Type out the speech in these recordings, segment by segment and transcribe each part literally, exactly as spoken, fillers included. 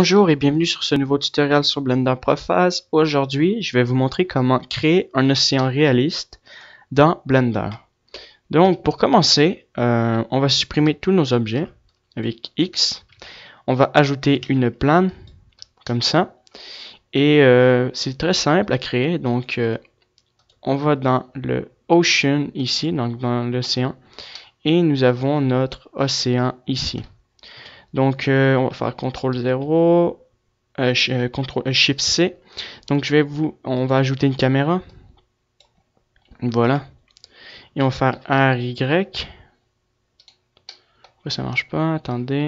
Bonjour et bienvenue sur ce nouveau tutoriel sur Blender Prophase. Aujourd'hui, je vais vous montrer comment créer un océan réaliste dans Blender. Donc, pour commencer, euh, on va supprimer tous nos objets avec X. On va ajouter une plane, comme ça. Et euh, c'est très simple à créer. Donc, euh, on va dans le Ocean ici, donc dans l'océan. Et nous avons notre océan ici. Donc, euh, on va faire contrôle zéro, euh, euh, contrôle, euh, shift C. Donc, je vais vous, on va ajouter une caméra. Voilà. Et on va faire R Y. Pourquoi ça marche pas? Attendez.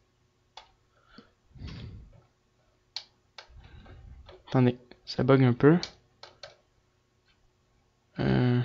Attendez, ça bug un peu. Euh...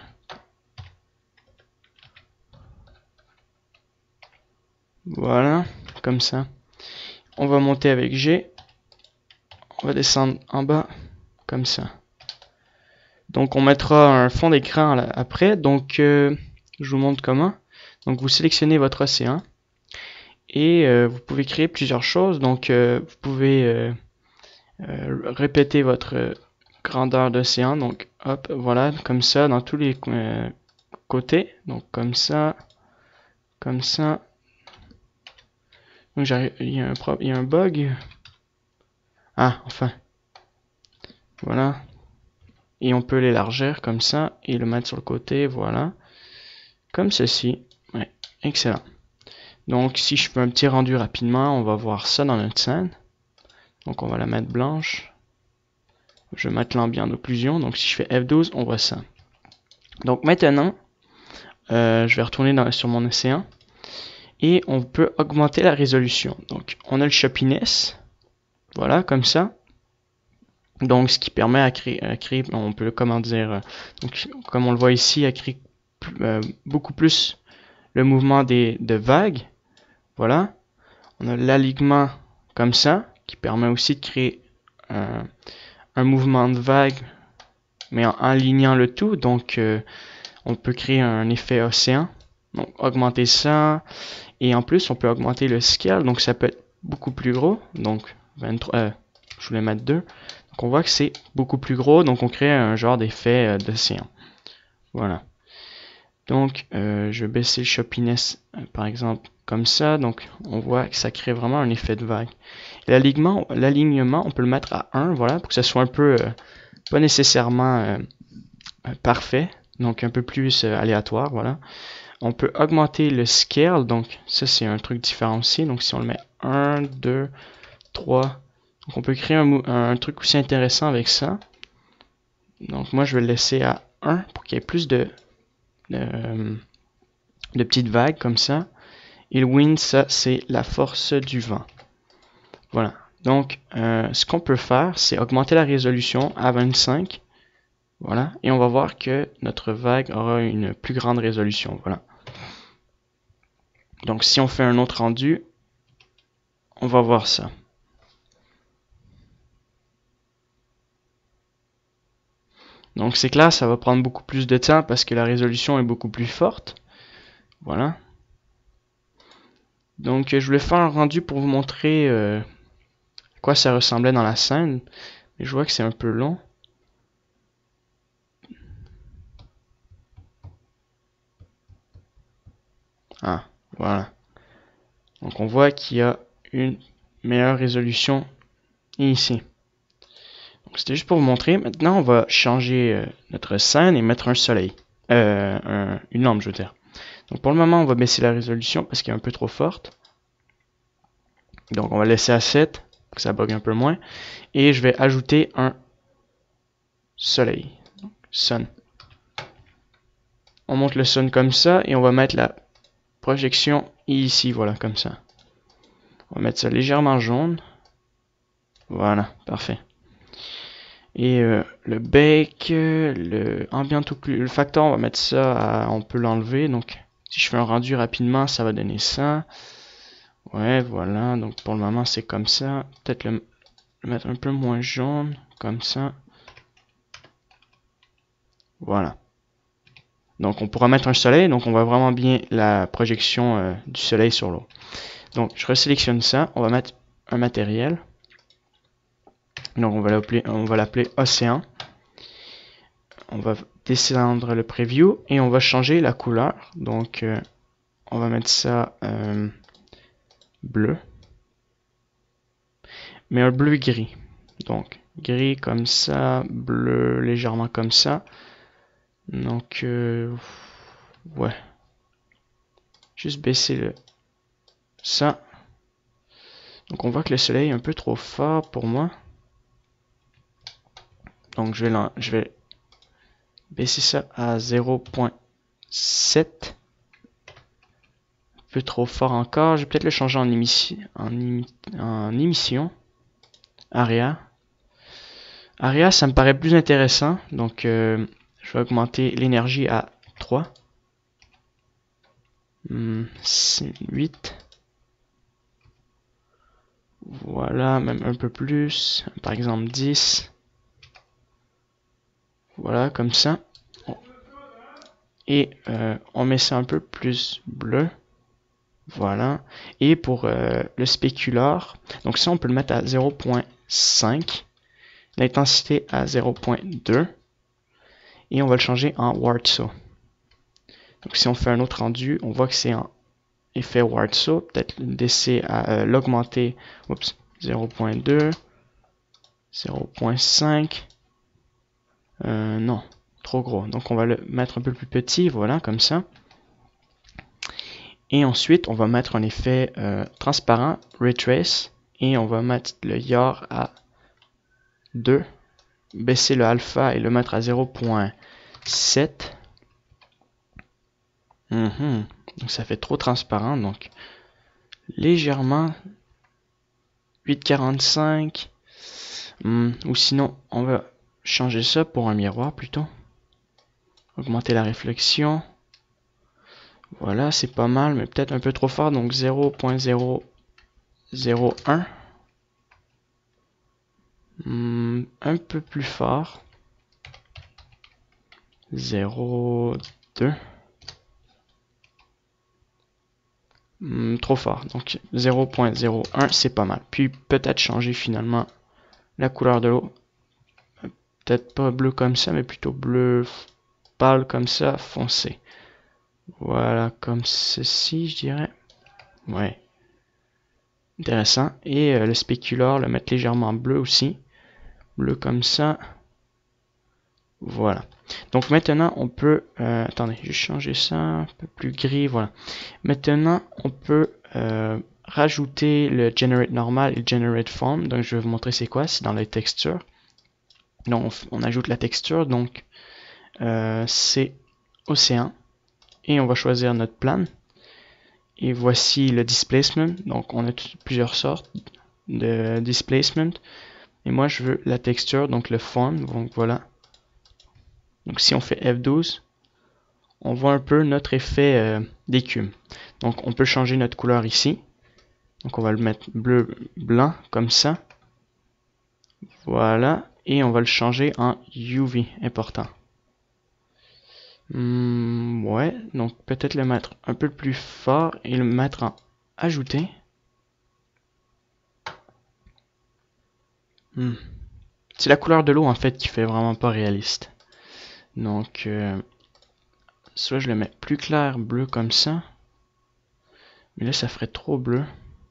Voilà, comme ça. On va monter avec G. On va descendre en bas, comme ça. Donc, on mettra un fond d'écran après. Donc, euh, je vous montre comment. Donc, vous sélectionnez votre océan. Et euh, vous pouvez créer plusieurs choses. Donc, euh, vous pouvez euh, euh, répéter votre grandeur d'océan. Donc, hop, voilà, comme ça, dans tous les euh, côtés. Donc, comme ça, comme ça. Donc, il y a un, il y a un bug. Ah, enfin. Voilà. Et on peut l'élargir comme ça et le mettre sur le côté. Voilà. Comme ceci. Ouais, excellent. Donc, si je fais un petit rendu rapidement, on va voir ça dans notre scène. Donc, on va la mettre blanche. Je vais mettre l'ambient d'occlusion. Donc, si je fais F douze, on voit ça. Donc, maintenant, euh, je vais retourner dans, sur mon océan. Et on peut augmenter la résolution. Donc, on a le choppiness. Voilà, comme ça. Donc, ce qui permet à créer, à créer on peut, comment dire, donc, comme on le voit ici, à créer euh, beaucoup plus le mouvement des, de vagues. Voilà. On a l'alignement comme ça, qui permet aussi de créer euh, un mouvement de vague, mais en alignant le tout. Donc, euh, on peut créer un effet océan. Donc, augmenter ça. Et en plus, on peut augmenter le scale. Donc, ça peut être beaucoup plus gros. Donc, vingt-trois, euh, je voulais mettre deux. Donc, on voit que c'est beaucoup plus gros. Donc, on crée un genre d'effet euh, d'océan. Voilà. Donc, euh, je vais baisser le choppiness, euh, par exemple, comme ça. Donc, on voit que ça crée vraiment un effet de vague. L'alignement, l'alignement, on peut le mettre à un, voilà, pour que ça soit un peu, euh, pas nécessairement euh, parfait. Donc, un peu plus euh, aléatoire, voilà. On peut augmenter le scale, donc ça c'est un truc différent aussi. Donc si on le met un, deux, trois, donc on peut créer un, un truc aussi intéressant avec ça. Donc moi je vais le laisser à un pour qu'il y ait plus de, de, de petites vagues comme ça. Et le wind, ça c'est la force du vent. Voilà. Donc euh, ce qu'on peut faire, c'est augmenter la résolution à vingt-cinq. Voilà. Et on va voir que notre vague aura une plus grande résolution. Voilà. Donc si on fait un autre rendu, on va voir ça. Donc c'est clair, ça va prendre beaucoup plus de temps parce que la résolution est beaucoup plus forte. Voilà. Donc je voulais faire un rendu pour vous montrer euh, à quoi ça ressemblait dans la scène. Mais je vois que c'est un peu long. Ah, voilà. Donc on voit qu'il y a une meilleure résolution ici. Donc c'était juste pour vous montrer. Maintenant on va changer euh, notre scène et mettre un soleil. Euh, un, une lampe je veux dire. Donc pour le moment on va baisser la résolution parce qu'elle est un peu trop forte. Donc on va laisser à sept pour que ça bug un peu moins. Et je vais ajouter un soleil. Donc, sun. On monte le sun comme ça et on va mettre la projection ici, voilà, comme ça. On va mettre ça légèrement jaune. Voilà, parfait. Et euh, le bake, le ambient occlusion, le facteur, on va mettre ça à, on peut l'enlever. Donc, si je fais un rendu rapidement, ça va donner ça. Ouais, voilà. Donc, pour le moment, c'est comme ça. Peut-être le, le mettre un peu moins jaune, comme ça. Voilà. Donc, on pourra mettre un soleil. Donc, on voit vraiment bien la projection euh, du soleil sur l'eau. Donc, je resélectionne ça. On va mettre un matériel. Donc on va l'appeler, on va l'appeler océan. On va descendre le preview et on va changer la couleur. Donc euh, on va mettre ça euh, bleu. Mais un bleu gris. Donc gris comme ça, bleu légèrement comme ça. Donc euh, ouais. Juste baisser le ça. Donc on voit que le soleil est un peu trop fort pour moi. Donc je vais, je vais baisser ça à zéro point sept. Un peu trop fort encore. Je vais peut-être le changer en, émission, en, émi, en émission. Aria. Aria, ça me paraît plus intéressant. Donc euh, je vais augmenter l'énergie à trois. Hmm, huit. Voilà, même un peu plus. Par exemple dix. Voilà, comme ça. Et euh, on met ça un peu plus bleu. Voilà. Et pour euh, le spécular, donc ça on peut le mettre à zéro point cinq. L'intensité à zéro point deux. Et on va le changer en Wartso. Donc si on fait un autre rendu, on voit que c'est en effet Wartso. Peut-être d'essayer à euh, l'augmenter. Oups. zéro point deux. zéro point cinq. Euh, non. Trop gros. Donc on va le mettre un peu plus petit. Voilà, comme ça. Et ensuite, on va mettre un effet euh, transparent, Retrace, et on va mettre le Yar à deux, baisser le alpha et le mettre à zéro point sept. Mm-hmm. Donc ça fait trop transparent, donc légèrement huit virgule quarante-cinq. Mm, ou sinon, on va changer ça pour un miroir plutôt. Augmenter la réflexion. Voilà, c'est pas mal, mais peut-être un peu trop fort, donc zéro point zéro zéro un. Hmm, un peu plus fort. zéro deux. Hmm, trop fort. Donc zéro point zéro un, c'est pas mal. Puis peut-être changer finalement la couleur de l'eau. Peut-être pas bleu comme ça, mais plutôt bleu pâle comme ça, foncé. Voilà, comme ceci, je dirais. Ouais. Intéressant. Et euh, le spécular, le mettre légèrement bleu aussi. Bleu comme ça. Voilà. Donc maintenant, on peut... Euh, attendez, je vais changer ça un peu plus gris. Voilà. Maintenant, on peut euh, rajouter le Generate normal et le Generate Form. Donc, je vais vous montrer c'est quoi. C'est dans les textures. Donc, on, on ajoute la texture. Donc, euh, c'est océan. Et on va choisir notre plan. Et voici le displacement. Donc, on a plusieurs sortes de displacement. Et moi, je veux la texture, donc le form. Donc, voilà. Donc, si on fait F douze, on voit un peu notre effet euh, d'écume. Donc, on peut changer notre couleur ici. Donc, on va le mettre bleu, blanc, comme ça. Voilà. Et on va le changer en U V, important. Hmm, ouais, donc peut-être le mettre un peu plus fort et le mettre en ajouter. Hmm. C'est la couleur de l'eau en fait qui fait vraiment pas réaliste. Donc, euh, soit je le mets plus clair, bleu comme ça. Mais là, ça ferait trop bleu.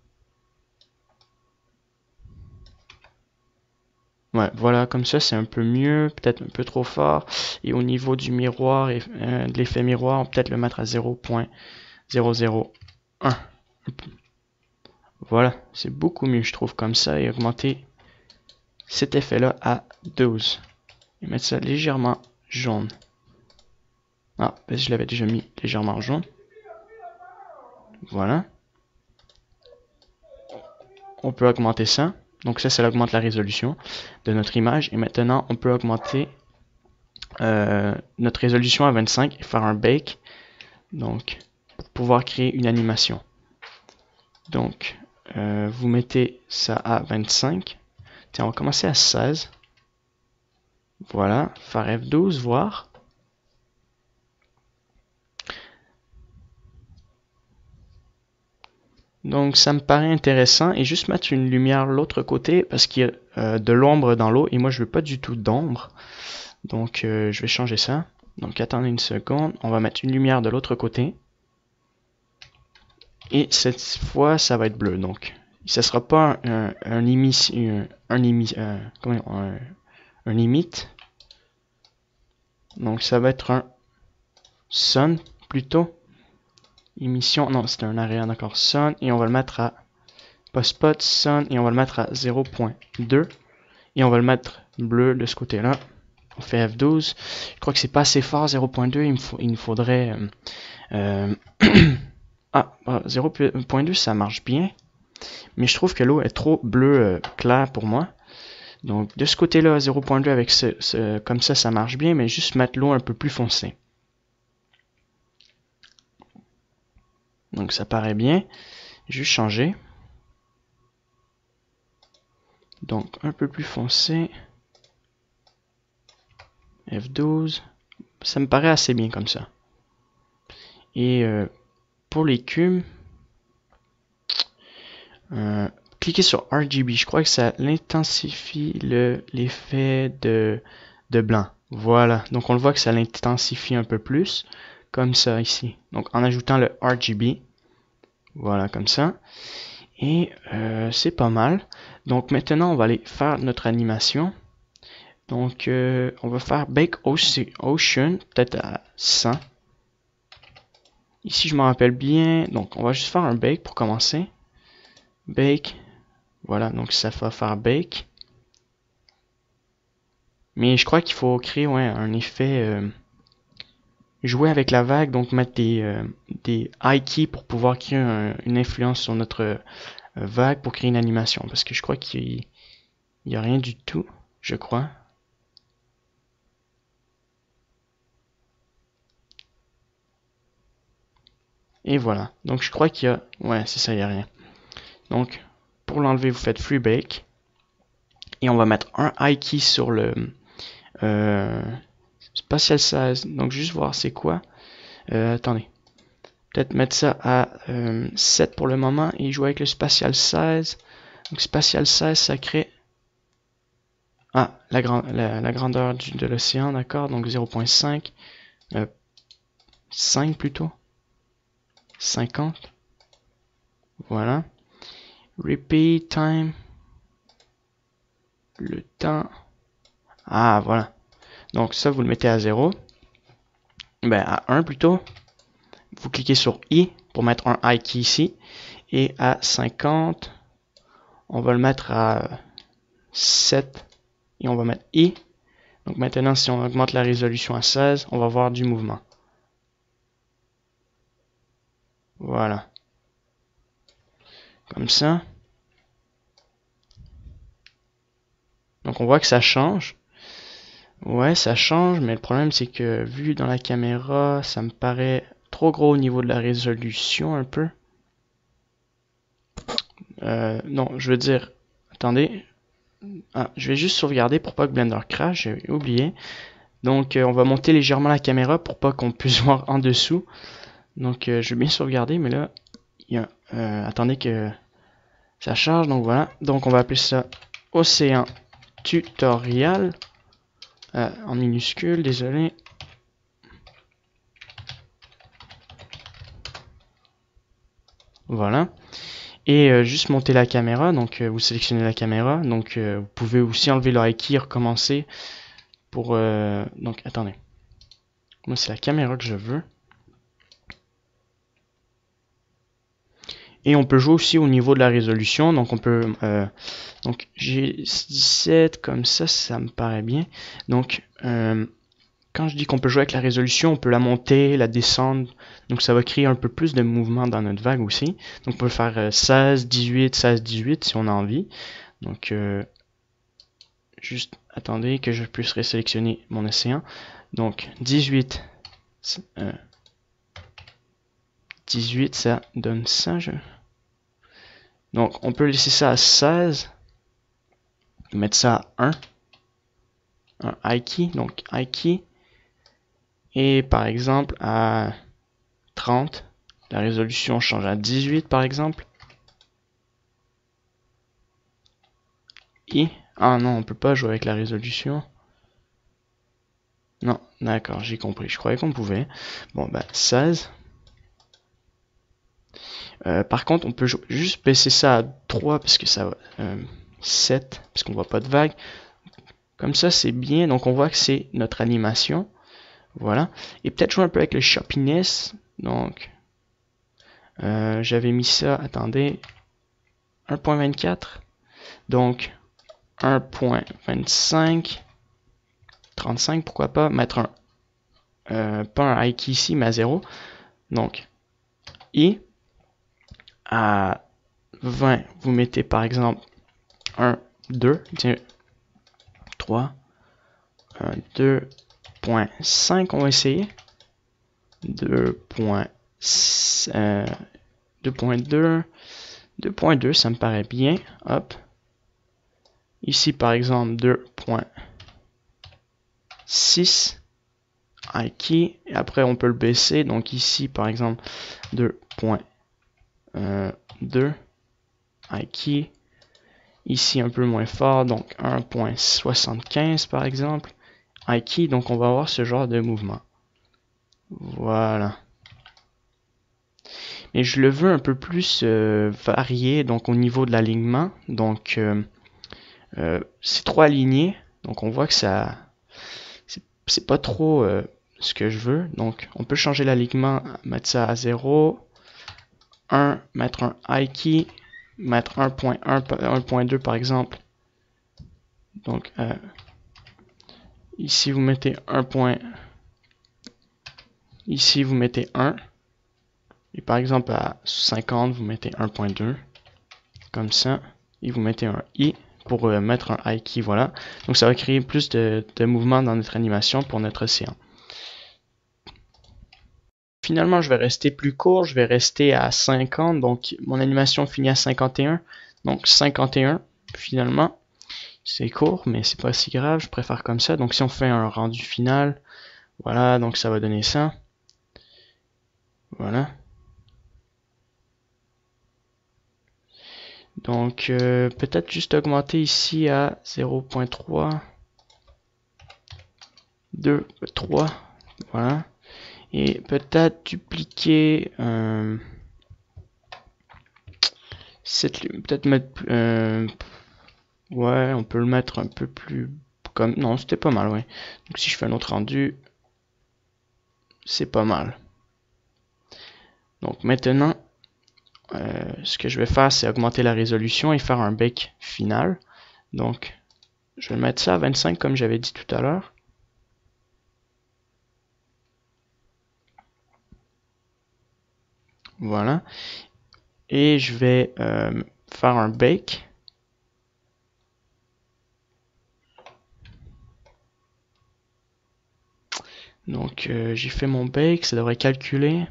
Ouais, voilà, comme ça, c'est un peu mieux, peut-être un peu trop fort. Et au niveau du miroir, et euh, de l'effet miroir, on peut peut-être le mettre à zéro point zéro zéro un. Voilà, c'est beaucoup mieux, je trouve, comme ça, et augmenter cet effet-là à douze. Et mettre ça légèrement jaune. Ah, ben, je l'avais déjà mis légèrement jaune. Voilà. On peut augmenter ça. Donc ça, ça augmente la résolution de notre image. Et maintenant, on peut augmenter euh, notre résolution à vingt-cinq et faire un bake. Donc, pour pouvoir créer une animation. Donc, euh, vous mettez ça à vingt-cinq. Tiens, on va commencer à seize. Voilà, faire F douze, voir. Donc ça me paraît intéressant et juste mettre une lumière de l'autre côté parce qu'il y a euh, de l'ombre dans l'eau et moi je veux pas du tout d'ombre. Donc euh, je vais changer ça. Donc attendez une seconde, on va mettre une lumière de l'autre côté. Et cette fois ça va être bleu. Donc ça sera pas un, un, un limite, un, un, limite, un, comment, un, un limite. Donc ça va être un sun plutôt. Émission, non c'est un area, d'accord, sun et on va le mettre à pas spot, sun et on va le mettre à zéro point deux et on va le mettre bleu de ce côté là. On fait F douze, je crois que c'est pas assez fort zéro point deux, il me, faut, il me faudrait euh, euh, ah zéro point deux ça marche bien mais je trouve que l'eau est trop bleu euh, clair pour moi, donc de ce côté là zéro point deux avec ce, ce comme ça ça marche bien, mais juste mettre l'eau un peu plus foncée, donc ça paraît bien. Juste changer. Donc un peu plus foncé. F douze. Ça me paraît assez bien comme ça. Et euh, pour l'écume, euh, cliquez sur R G B. Je crois que ça l'intensifie l'effet de, de blanc. Voilà. Donc on le voit que ça l'intensifie un peu plus. Comme ça ici. Donc en ajoutant le R G B. Voilà, comme ça. Et euh, c'est pas mal. Donc maintenant on va aller faire notre animation. Donc euh, on va faire Bake Ocean, peut-être à cent. Ici je me rappelle bien. Donc on va juste faire un bake pour commencer. Bake. Voilà, donc ça va faire bake. Mais je crois qu'il faut créer ouais, un effet. Euh, jouer avec la vague, donc mettre des, euh, des high keys pour pouvoir créer un, une influence sur notre euh, vague pour créer une animation. Parce que je crois qu'il n'y a rien du tout, je crois. Et voilà. Donc je crois qu'il y a. Ouais, c'est ça, il n'y a rien. Donc pour l'enlever, vous faites free bake. Et on va mettre un high key sur le euh, spatial size. Donc juste voir c'est quoi. Euh, attendez. Peut-être mettre ça à euh, sept pour le moment et jouer avec le spatial size. Donc spatial size, ça crée. Ah, la, grand, la, la grandeur du, de l'océan, d'accord. Donc zéro point cinq. Euh, cinq plutôt. cinquante. Voilà. Repeat time. Le temps. Ah, voilà. Donc ça, vous le mettez à zéro. Ben, à un plutôt. Vous cliquez sur I pour mettre un high key ici. Et à cinquante, on va le mettre à sept. Et on va mettre I. Donc maintenant, si on augmente la résolution à seize, on va voir du mouvement. Voilà. Comme ça. Donc on voit que ça change. Ouais, ça change, mais le problème c'est que vu dans la caméra, ça me paraît trop gros au niveau de la résolution un peu. Euh, non, je veux dire, attendez. Ah, je vais juste sauvegarder pour pas que Blender crash, j'ai oublié. Donc euh, on va monter légèrement la caméra pour pas qu'on puisse voir en dessous. Donc euh, je vais bien sauvegarder, mais là, il y a, euh, attendez que ça charge, donc voilà. Donc on va appeler ça Océan Tutorial. Euh, en minuscule, désolé. Voilà. Et euh, juste monter la caméra, donc euh, vous sélectionnez la caméra, donc euh, vous pouvez aussi enlever le high key, recommencer pour... Euh, donc attendez. Moi c'est la caméra que je veux. Et on peut jouer aussi au niveau de la résolution, donc on peut... Euh, donc j'ai dix-sept comme ça, ça me paraît bien. Donc... Euh, Quand je dis qu'on peut jouer avec la résolution, on peut la monter, la descendre. Donc ça va créer un peu plus de mouvement dans notre vague aussi. Donc on peut faire seize, dix-huit, seize, dix-huit si on a envie. Donc euh, juste attendez que je puisse résélectionner mon océan. Donc dix-huit, euh, dix-huit ça donne ça. Je... Donc on peut laisser ça à seize. Mettre ça à un. Un high key. Donc high key. Et par exemple à trente, la résolution change à dix-huit par exemple. I. Ah non, on peut pas jouer avec la résolution. Non, d'accord, j'ai compris. Je croyais qu'on pouvait. Bon, bah, seize. Euh, par contre, on peut juste baisser ça à trois parce que ça va. Euh, sept, parce qu'on voit pas de vague. Comme ça, c'est bien. Donc, on voit que c'est notre animation. Voilà. Et peut-être jouer un peu avec le choppiness. Donc, euh, j'avais mis ça. Attendez. un point vingt-quatre. Donc, un point vingt-cinq. trente-cinq, pourquoi pas. Mettre un. Euh, pas un high key ici, mais à zéro. Donc, I. À vingt, vous mettez par exemple un, deux, trois, un, deux point cinq, on va essayer. deux point deux, deux point deux, ça me paraît bien. Hop. Ici par exemple deux point six. High key. Et après on peut le baisser. Donc ici par exemple deux point deux. High key. Ici un peu moins fort, donc un point soixante-quinze par exemple. High key, donc on va avoir ce genre de mouvement. Voilà. Et je le veux un peu plus euh, varié, donc au niveau de l'alignement. Donc euh, euh, c'est trop aligné, donc on voit que ça c'est pas trop euh, ce que je veux. Donc on peut changer l'alignement, mettre ça à zéro, un, mettre un high key, mettre un point un, un point deux par exemple. Donc euh, ici vous mettez un point, ici vous mettez un, et par exemple à cinquante vous mettez un point deux, comme ça, et vous mettez un i pour euh, mettre un high key, voilà. Donc ça va créer plus de, de mouvement dans notre animation pour notre océan. Finalement je vais rester plus court, je vais rester à cinquante, donc mon animation finit à cinquante et un, donc cinquante et un finalement. C'est court, mais c'est pas si grave, je préfère comme ça. Donc si on fait un rendu final, voilà, donc ça va donner ça. Voilà. Donc euh, peut-être juste augmenter ici à zéro point trois, deux, trois, voilà. Et peut-être dupliquer, euh, peut-être mettre, euh, ouais, on peut le mettre un peu plus comme, non, c'était pas mal, ouais. Donc si je fais un autre rendu, c'est pas mal. Donc maintenant, euh, ce que je vais faire, c'est augmenter la résolution et faire un bake final. Donc, je vais mettre ça à vingt-cinq comme j'avais dit tout à l'heure. Voilà. Et je vais euh, faire un bake. Donc, euh, j'ai fait mon bake, ça devrait calculer.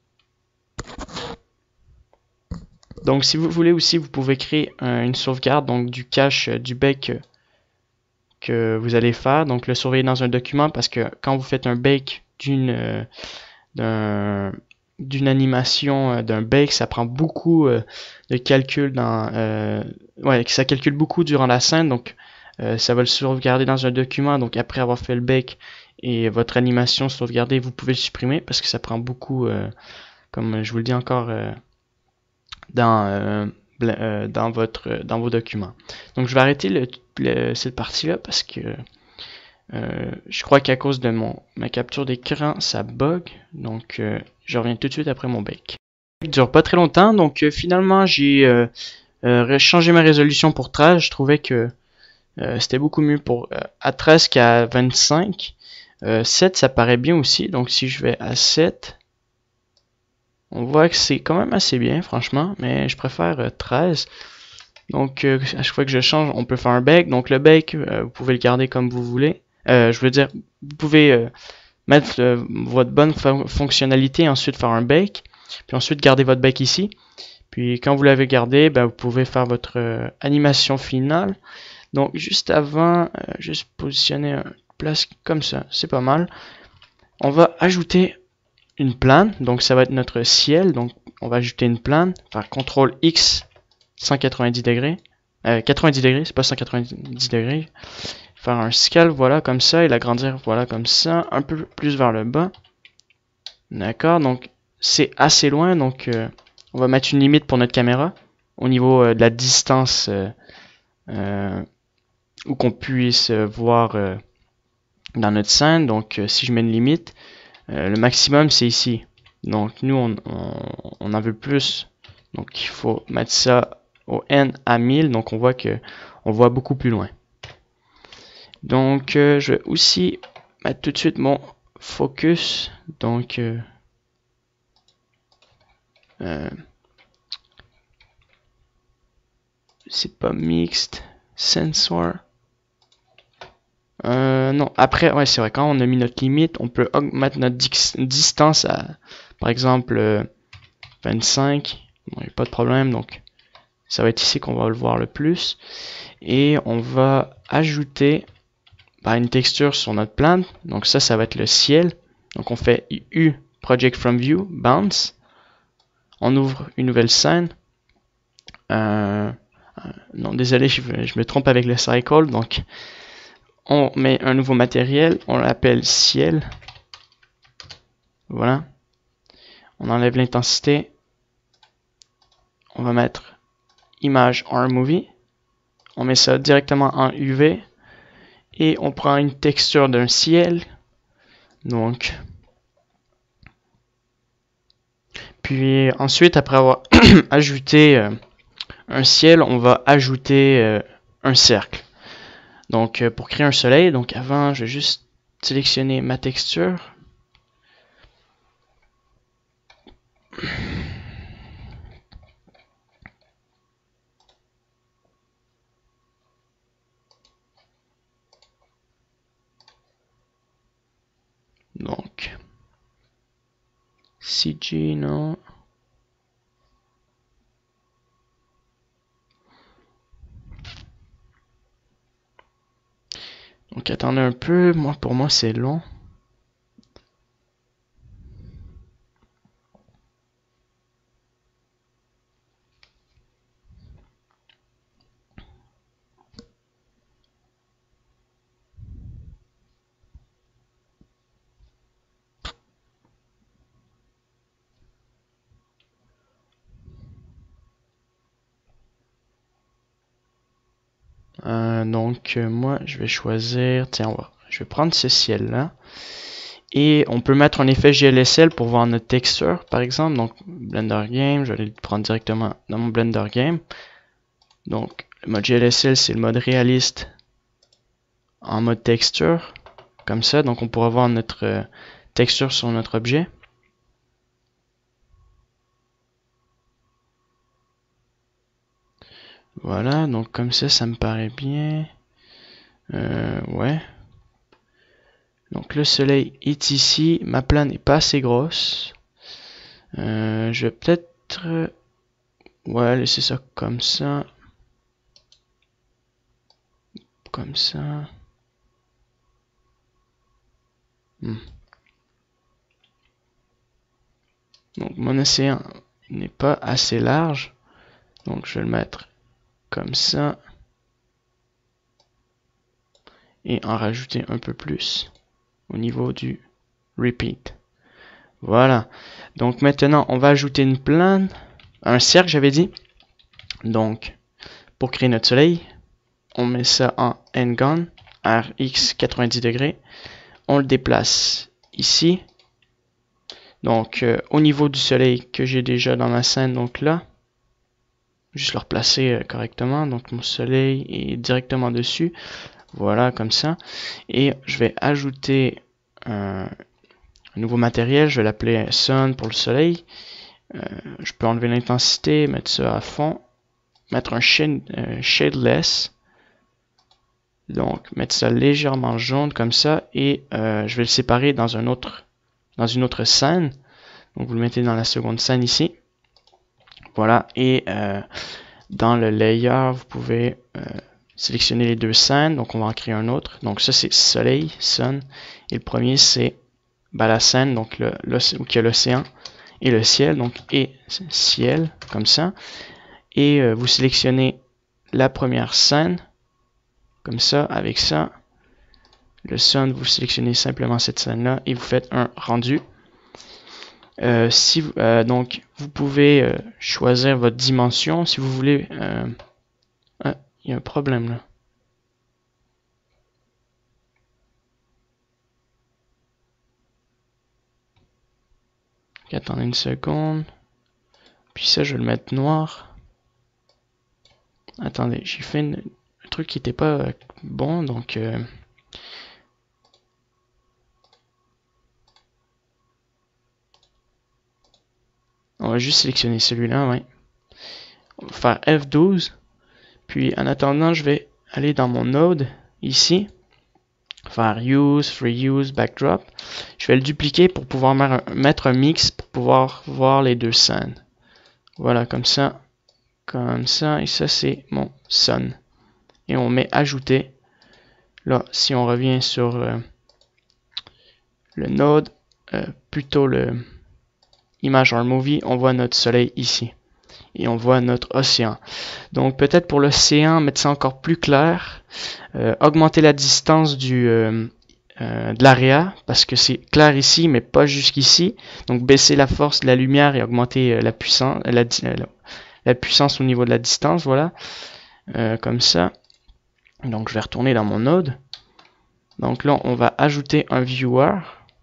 Donc, si vous voulez aussi, vous pouvez créer euh, une sauvegarde donc du cache euh, du bake euh, que vous allez faire. Donc, le surveiller dans un document parce que quand vous faites un bake d'une euh, d'un d'une animation, euh, d'un bake, ça prend beaucoup euh, de calcul dans, euh, ouais, ça calcule beaucoup durant la scène, donc euh, ça va le sauvegarder dans un document. Donc après avoir fait le bake et votre animation sauvegardée, vous pouvez le supprimer parce que ça prend beaucoup, euh, comme je vous le dis encore, euh, dans euh, euh, dans votre dans vos documents. Donc je vais arrêter le, le, cette partie là parce que Euh, je crois qu'à cause de mon ma capture d'écran, ça bug. Donc, euh, je reviens tout de suite après mon bake. Il dure pas très longtemps. Donc, euh, finalement, j'ai euh, euh, changé ma résolution pour treize. Je trouvais que euh, c'était beaucoup mieux pour euh, à treize qu'à vingt-cinq. Euh, sept, ça paraît bien aussi. Donc, si je vais à sept, on voit que c'est quand même assez bien, franchement. Mais je préfère euh, treize. Donc, euh, à chaque fois que je change, on peut faire un bake. Donc, le bake, euh, vous pouvez le garder comme vous voulez. Euh, je veux dire, vous pouvez euh, mettre euh, votre bonne fon fonctionnalité, ensuite faire un bake, puis ensuite garder votre bake ici. Puis quand vous l'avez gardé, ben, vous pouvez faire votre euh, animation finale. Donc juste avant, euh, juste positionner une place comme ça, c'est pas mal. On va ajouter une plane, donc ça va être notre ciel. Donc on va ajouter une plane, faire contrôle X cent quatre-vingt-dix degrés, euh, quatre-vingt-dix degrés, c'est pas cent quatre-vingt-dix degrés. Faire un scale, voilà, comme ça, et l'agrandir, voilà, comme ça, un peu plus vers le bas. D'accord, donc c'est assez loin, donc euh, on va mettre une limite pour notre caméra au niveau euh, de la distance euh, euh, où qu'on puisse euh, voir euh, dans notre scène. Donc euh, si je mets une limite, euh, le maximum c'est ici. Donc nous on, on, on en veut plus, donc il faut mettre ça au N à mille, donc on voit que on voit beaucoup plus loin. Donc euh, je vais aussi mettre tout de suite mon focus, donc euh, euh, c'est pas mixed, sensor. Euh, non, après, ouais, c'est vrai, quand on a mis notre limite, on peut augmenter notre distance à, par exemple, euh, vingt-cinq. Bon, il n'y a pas de problème, donc ça va être ici qu'on va le voir le plus. Et on va ajouter bah, une texture sur notre plane. Donc ça, ça va être le ciel. Donc on fait U, Project from View, Bounce. On ouvre une nouvelle scène. Euh, non, désolé, je, je me trompe avec le cycle. Donc on met un nouveau matériel, on l'appelle ciel. Voilà. On enlève l'intensité. On va mettre image R movie. On met ça directement en U V. Et on prend une texture d'un ciel. Donc. Puis ensuite, après avoir ajouté euh, un ciel, on va ajouter euh, un cercle. Donc euh, pour créer un soleil, donc avant, je vais juste sélectionner ma texture. Donc, C G, non. Donc attendez un peu, moi pour moi c'est long. Euh, donc euh, moi je vais choisir, tiens, on va, je vais prendre ce ciel là. Et on peut mettre un effet G L S L pour voir notre texture, par exemple. Donc, Blender Game, je vais le prendre directement dans mon Blender Game. Donc, le mode G L S L, c'est le mode réaliste en mode texture. Comme ça, donc on pourra voir notre euh, texture sur notre objet. Voilà, donc comme ça, ça me paraît bien. Euh, ouais. Donc le soleil est ici. Ma plane n'est pas assez grosse. Euh, je vais peut-être... Euh, ouais, laisser ça comme ça. Comme ça. Hmm. Donc mon océan n'est pas assez large. Donc je vais le mettre comme ça. Et en rajouter un peu plus au niveau du repeat. Voilà. Donc maintenant on va ajouter une plane. Un cercle j'avais dit. Donc pour créer notre soleil, on met ça en N-Gon, R X quatre-vingt-dix degrés. On le déplace ici. Donc euh, au niveau du soleil que j'ai déjà dans ma scène, donc là, juste le replacer euh, correctement. Donc mon soleil est directement dessus. Voilà, comme ça. Et je vais ajouter un, un nouveau matériel. Je vais l'appeler Sun pour le soleil. Euh, je peux enlever l'intensité, mettre ça à fond. Mettre un shade, euh, shadeless. Donc mettre ça légèrement jaune comme ça. Et euh, je vais le séparer dans un autre, dans une autre scène. Donc vous le mettez dans la seconde scène ici. Voilà. Et euh, dans le layer, vous pouvez euh, sélectionner les deux scènes. Donc on va en créer un autre. Donc ça c'est soleil, sun. Et le premier c'est bah, la scène, donc le, le, où il y a l'océan et le ciel. Donc et ciel, comme ça. Et euh, vous sélectionnez la première scène. Comme ça, avec ça. Le sun, vous sélectionnez simplement cette scène-là et vous faites un rendu. Euh, si vous, euh, donc, vous pouvez euh, choisir votre dimension si vous voulez. Euh, ah, il y a un problème là. Okay, attendez une seconde. Puis ça, je vais le mettre noir. Attendez, j'ai fait une, un truc qui n'était pas euh, bon, donc... Euh, on va juste sélectionner celui-là, ouais. On va faire F douze. Puis en attendant, je vais aller dans mon node, ici. Faire Use, Free Use, Backdrop. Je vais le dupliquer pour pouvoir mettre un mix, pour pouvoir voir les deux scènes. Voilà, comme ça. Comme ça, et ça c'est mon sun. Et on met ajouter. Là, si on revient sur euh, le node, euh, plutôt le image or movie, on voit notre soleil ici. Et on voit notre océan. Donc peut-être pour l'océan, mettre ça encore plus clair. Euh, augmenter la distance du, euh, euh, de l'area, parce que c'est clair ici, mais pas jusqu'ici. Donc baisser la force de la lumière et augmenter euh, la puissance, la, la, la puissance au niveau de la distance, voilà. Euh, comme ça. Donc je vais retourner dans mon node. Donc là, on va ajouter un viewer.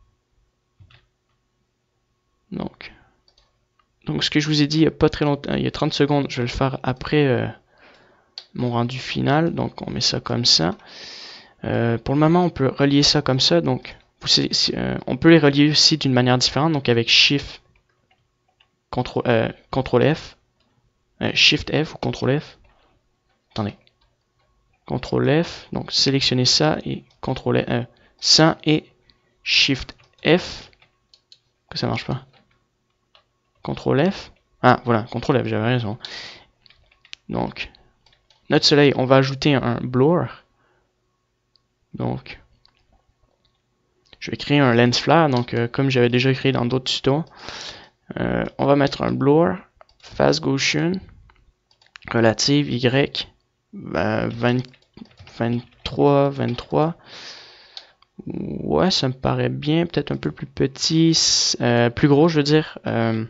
Donc, donc ce que je vous ai dit il n'y a pas très longtemps, il y a trente secondes, je vais le faire après euh, mon rendu final. Donc on met ça comme ça. Euh, pour le moment, on peut relier ça comme ça. Donc vous, euh, on peut les relier aussi d'une manière différente. Donc avec Shift, Ctrl, euh, Ctrl F, euh, Shift F ou Ctrl F. Attendez. Ctrl F, donc sélectionnez ça et Ctrl F, euh, ça et Shift F. Que ça marche pas. Ctrl F. Ah voilà, Ctrl F, j'avais raison. Donc, notre soleil, on va ajouter un blower. Donc, je vais créer un lens flare, donc euh, comme j'avais déjà créé dans d'autres tutos. Euh, on va mettre un blower, phase Gaussian, relative Y, euh, vingt, vingt-trois, vingt-trois. Ouais, ça me paraît bien, peut-être un peu plus petit, euh, plus gros, je veux dire. Euh,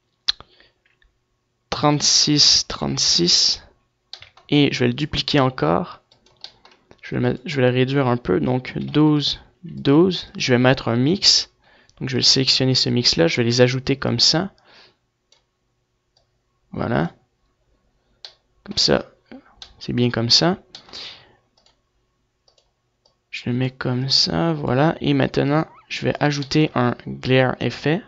trente-six, trente-six. Et je vais le dupliquer encore. Je vais, le mettre, je vais le réduire un peu, donc douze, douze. Je vais mettre un mix. Donc je vais sélectionner ce mix-là, je vais les ajouter comme ça. Voilà. Comme ça. C'est bien comme ça. Je le mets comme ça, voilà. Et maintenant, je vais ajouter un glare effet.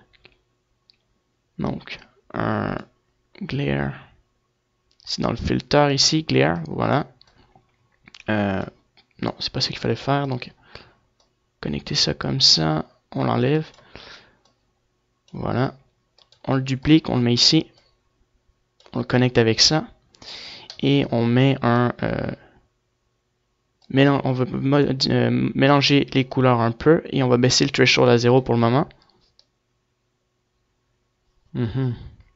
Donc, un glare. C'est dans le filter ici, glare, voilà. Euh, non, c'est pas ça qu'il fallait faire, donc connecter ça comme ça, on l'enlève. Voilà. On le duplique, on le met ici. On le connecte avec ça. Et on met un... Euh, mélange, on va euh, mélanger les couleurs un peu. Et on va baisser le threshold à zéro pour le moment. Mm-hmm.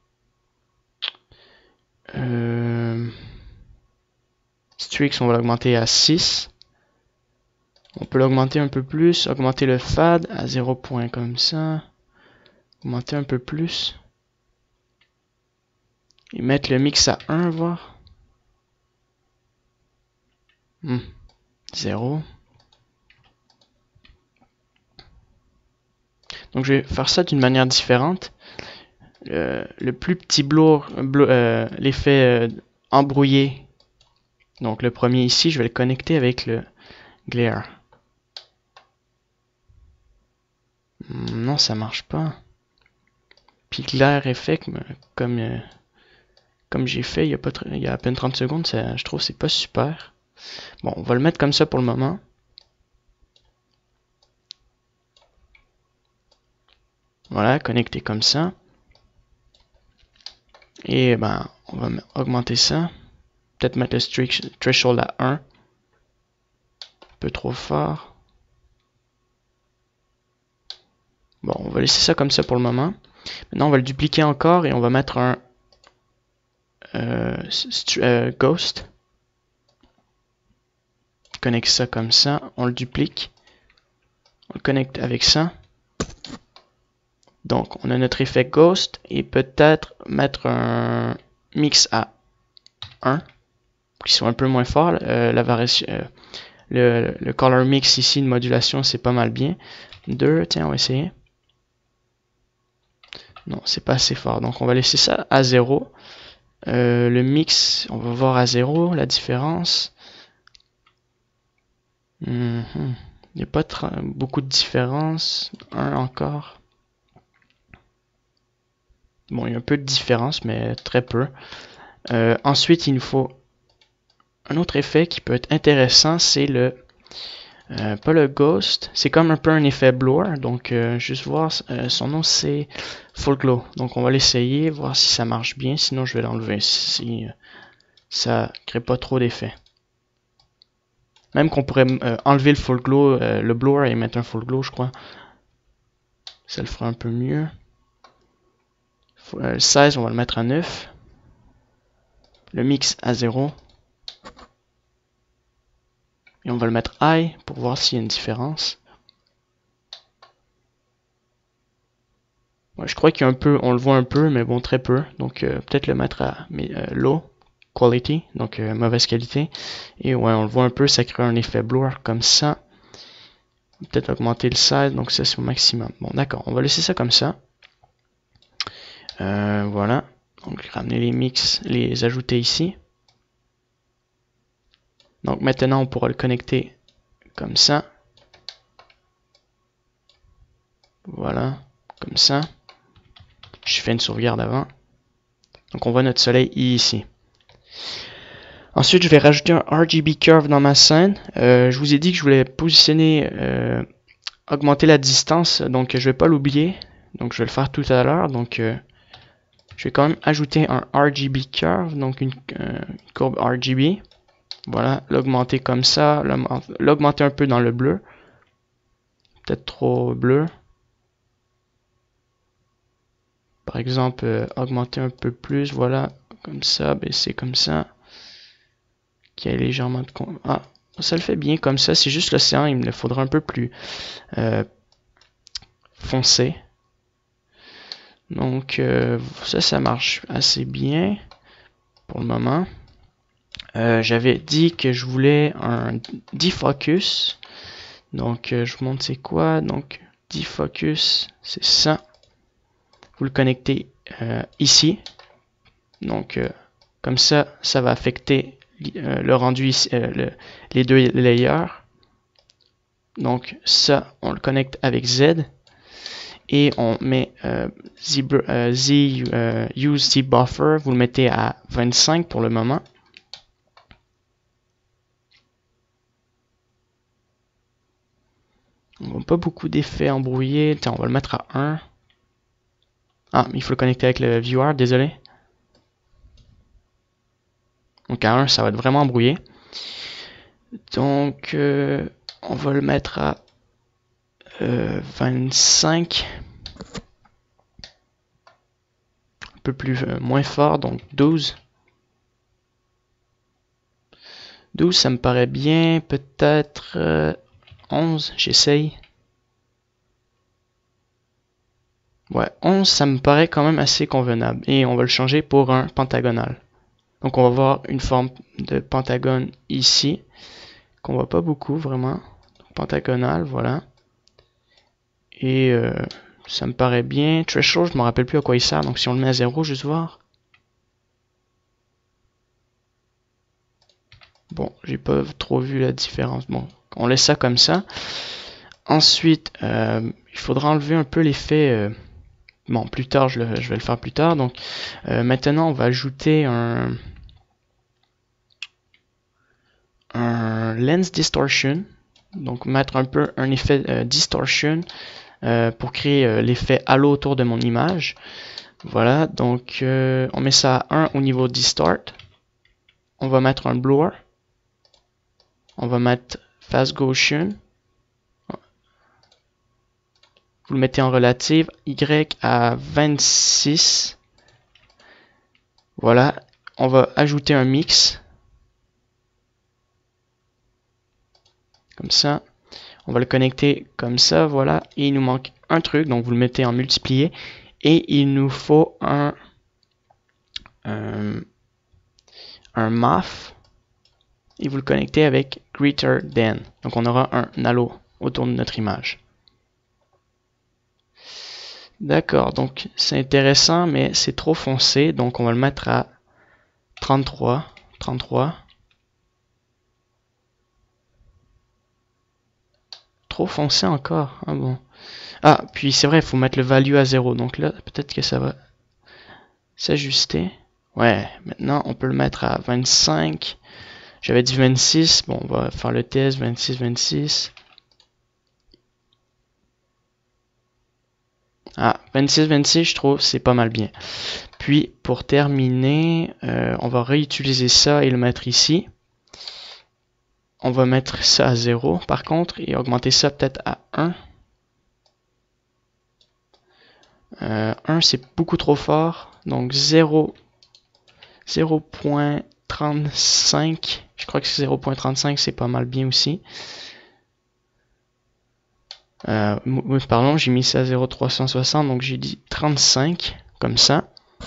euh, Streaks, on va l'augmenter à six. On peut l'augmenter un peu plus. Augmenter le fade à zéro point comme ça. Augmenter un peu plus. Et mettre le mix à un, voir. Hmm. zéro. Donc je vais faire ça d'une manière différente. Le, le plus petit blur, blur euh, l'effet euh, embrouillé. Donc le premier ici, je vais le connecter avec le glare. Non, ça marche pas. Puis glare effet, comme euh, comme j'ai fait il y a pas il y a à peine trente secondes, ça, je trouve c'est pas super. Bon, on va le mettre comme ça pour le moment. Voilà, connecté comme ça. Et ben, on va augmenter ça. Peut-être mettre le threshold à un. Un peu trop fort. Bon, on va laisser ça comme ça pour le moment. Maintenant, on va le dupliquer encore et on va mettre un euh, euh, Ghost. connecte ça comme ça, on le duplique, on le connecte avec ça. Donc on a notre effet Ghost et peut-être mettre un mix à un pour qu'il soit un peu moins fort. Euh, la variation, euh, le, le color mix ici de modulation c'est pas mal bien. deux, tiens on va essayer. Non, c'est pas assez fort. Donc on va laisser ça à zéro. Euh, le mix, on va voir à zéro la différence. Mm-hmm. Il n'y a pas beaucoup de différence. un encore. Bon, il y a un peu de différence, mais très peu. Euh, ensuite, il nous faut un autre effet qui peut être intéressant, c'est le... Euh, pas le Ghost, c'est comme un peu un effet blur. Donc, euh, juste voir, euh, son nom c'est Full Glow. Donc, on va l'essayer, voir si ça marche bien. Sinon, je vais l'enlever si euh, ça crée pas trop d'effet. Même qu'on pourrait euh, enlever le Full Glow, euh, le blur et mettre un Full Glow, je crois. Ça le fera un peu mieux. Euh, le seize, on va le mettre à neuf. Le mix à zéro. Et on va le mettre high pour voir s'il y a une différence. Ouais, je crois qu'il y a un peu, on le voit un peu, mais bon, très peu. Donc euh, peut-être le mettre à mais, euh, low quality, donc euh, mauvaise qualité. Et ouais, on le voit un peu, ça crée un effet blur comme ça. Peut-être augmenter le size, donc ça c'est au maximum. Bon, d'accord, on va laisser ça comme ça. Euh, voilà. Donc ramener les mix, les ajouter ici. Donc maintenant on pourra le connecter comme ça. Voilà, comme ça. Je fais une sauvegarde avant. Donc on voit notre soleil ici. Ensuite, je vais rajouter un R G B curve dans ma scène. Euh, je vous ai dit que je voulais positionner, euh, augmenter la distance, donc je vais pas l'oublier. Donc je vais le faire tout à l'heure. Donc euh, je vais quand même ajouter un R G B curve, donc une euh, courbe R G B. Voilà, l'augmenter comme ça, l'augmenter un peu dans le bleu. Peut-être trop bleu. Par exemple, euh, augmenter un peu plus, voilà, comme ça, baisser comme ça. Qui est légèrement de... Ah, ça le fait bien comme ça, c'est juste l'océan, il me le faudra un peu plus euh, foncé. Donc euh, ça, ça marche assez bien pour le moment. Euh, J'avais dit que je voulais un defocus. Donc euh, je vous montre c'est quoi. Donc defocus, c'est ça. Vous le connectez euh, ici. Donc euh, comme ça, ça va affecter euh, le rendu ici, euh, le, les deux layers. Donc ça, on le connecte avec Z. Et on met euh, Z, euh, Z euh, use Z buffer, vous le mettez à vingt-cinq pour le moment. On voit pas beaucoup d'effets embrouillés. Tiens, on va le mettre à un. Ah, il faut le connecter avec le viewer, désolé. Donc à un, ça va être vraiment embrouillé. Donc euh, on va le mettre à euh, vingt-cinq. Un peu plus euh, moins fort, donc douze. douze, ça me paraît bien. Peut-être euh, onze, j'essaye. Ouais, onze, ça me paraît quand même assez convenable. Et on va le changer pour un pentagonal. Donc on va voir une forme de pentagone ici, qu'on voit pas beaucoup vraiment. Pentagonal, voilà. Et euh, ça me paraît bien. Threshold, je me rappelle plus à quoi il sert. Donc si on le met à zéro, juste voir. Bon, j'ai pas trop vu la différence. Bon, on laisse ça comme ça. Ensuite, euh, il faudra enlever un peu l'effet... Euh, bon, plus tard, je, le, je vais le faire plus tard. Donc euh, maintenant, on va ajouter un... un lens distortion. Donc mettre un peu un effet euh, distortion euh, pour créer euh, l'effet halo autour de mon image. Voilà, donc euh, on met ça à un au niveau distort. On va mettre un blur. On va mettre fast Gaussian. Vous le mettez en relative. Y à vingt-six. Voilà, on va ajouter un mix. comme ça. On va le connecter comme ça, voilà. Et il nous manque un truc, donc vous le mettez en multiplié. Et il nous faut un, un, un math. Et vous le connectez avec greater than. Donc on aura un halo autour de notre image. D'accord, donc c'est intéressant, mais c'est trop foncé. Donc on va le mettre à trente-trois. trente-trois. Trop foncé encore. Ah bon. Ah, puis c'est vrai, il faut mettre le value à zéro. Donc là, peut-être que ça va s'ajuster. Ouais, maintenant on peut le mettre à vingt-cinq. J'avais dit vingt-six. Bon, on va faire le test. vingt-six, vingt-six. Ah, vingt-six, vingt-six, je trouve, c'est pas mal bien. Puis, pour terminer, euh, on va réutiliser ça et le mettre ici. On va mettre ça à zéro, par contre, et augmenter ça peut-être à un. Euh, un, c'est beaucoup trop fort. Donc, zéro, zéro virgule trente-cinq. Je crois que c'est zéro virgule trente-cinq, c'est pas mal bien aussi. Euh, pardon, j'ai mis ça à zéro virgule trois cent soixante, donc j'ai dit trente-cinq, comme ça.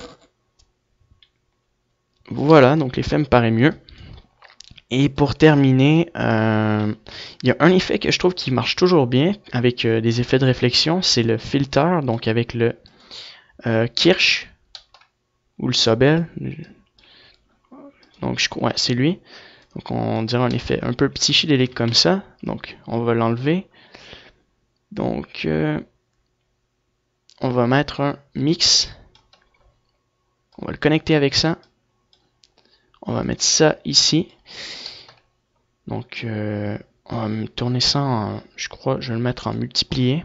Voilà, donc l'effet me paraît mieux. Et pour terminer, euh, il y a un effet que je trouve qui marche toujours bien avec euh, des effets de réflexion, c'est le filter, donc avec le euh, Kirsch ou le Sobel. Donc, je, ouais, c'est lui. Donc, on dirait un effet un peu psychédélique comme ça. Donc, on va l'enlever. Donc, euh, on va mettre un mix. On va le connecter avec ça. On va mettre ça ici. Donc, euh, on va tourner ça en, je crois, je vais le mettre en multiplié.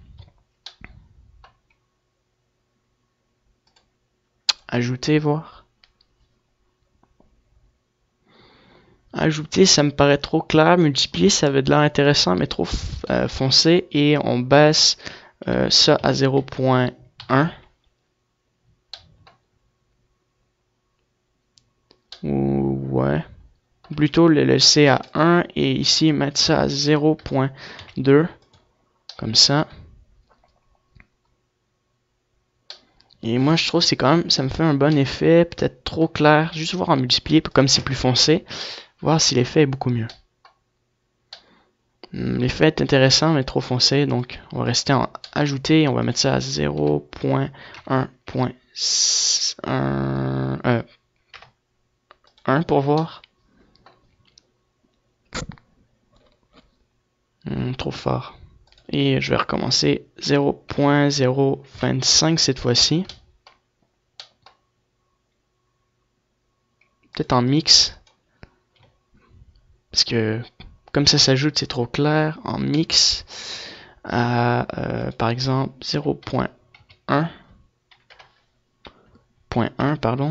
Ajouter, voir. Ajouter, ça me paraît trop clair. Multiplier, ça avait de l'air intéressant, mais trop euh, foncé. Et on baisse euh, ça à zéro virgule un. Ou, ouais. Plutôt le laisser à un et ici mettre ça à zéro virgule deux. Comme ça. Et moi, je trouve que c'est quand même, ça me fait un bon effet. Peut-être trop clair. Juste voir en multiplier, comme c'est plus foncé. Voir si l'effet est beaucoup mieux. L'effet est intéressant, mais trop foncé. Donc, on va rester en ajouter. Et on va mettre ça à zéro virgule un. Euh, un pour voir. Hum, trop fort. Et je vais recommencer zéro virgule zéro vingt-cinq cette fois-ci. Peut-être en mix. Parce que comme ça s'ajoute, c'est trop clair. En mix à, euh, par exemple, zéro virgule un. zéro virgule un, pardon.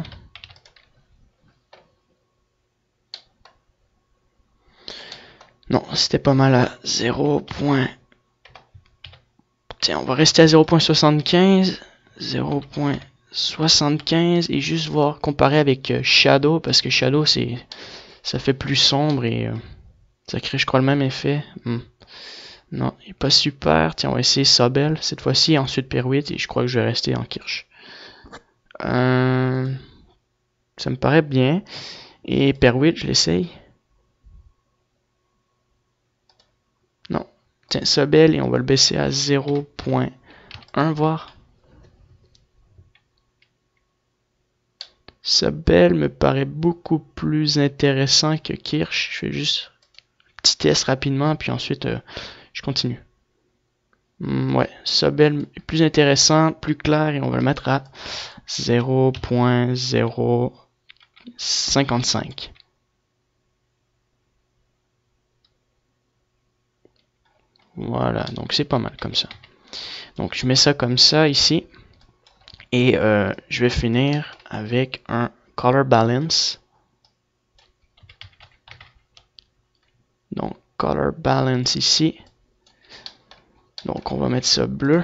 Non, c'était pas mal à zéro. Tiens, on va rester à zéro virgule soixante-quinze. zéro virgule soixante-quinze et juste voir comparer avec euh, Shadow parce que Shadow c'est ça fait plus sombre et euh, ça crée je crois le même effet. Hmm. Non, il est pas super. Tiens, on va essayer Sobel cette fois-ci, ensuite Perwit et je crois que je vais rester en Kirsch. Euh, ça me paraît bien. Et Perwit, je l'essaye. Non. Tiens, Sobel et on va le baisser à zéro virgule un voir. Sobel me paraît beaucoup plus intéressant que Kirsch. Je fais juste un petit test rapidement, puis ensuite euh, je continue. Mm, ouais, Sobel est plus intéressant, plus clair, et on va le mettre à zéro virgule zéro cinquante-cinq. Voilà, donc c'est pas mal comme ça. Donc je mets ça comme ça ici. Et euh, je vais finir avec un color balance. Donc color balance ici. Donc on va mettre ça bleu.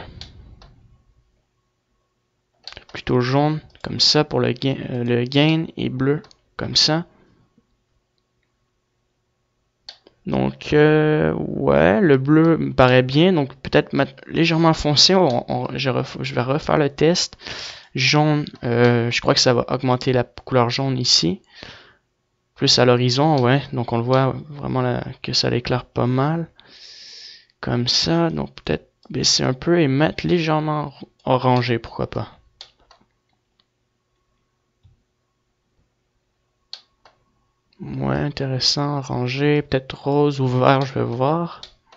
Plutôt jaune comme ça pour le gain, euh, le gain et bleu comme ça. Donc, euh, ouais, le bleu me paraît bien. Donc, peut-être mettre légèrement foncé. On, on, je, ref, je vais refaire le test. Jaune, euh, je crois que ça va augmenter la couleur jaune ici. Plus à l'horizon, ouais. Donc, on le voit vraiment là, que ça l'éclaire pas mal. Comme ça. Donc, peut-être baisser un peu et mettre légèrement orangé, pourquoi pas. Ouais, intéressant, orangé, peut-être rose ou vert, je vais voir.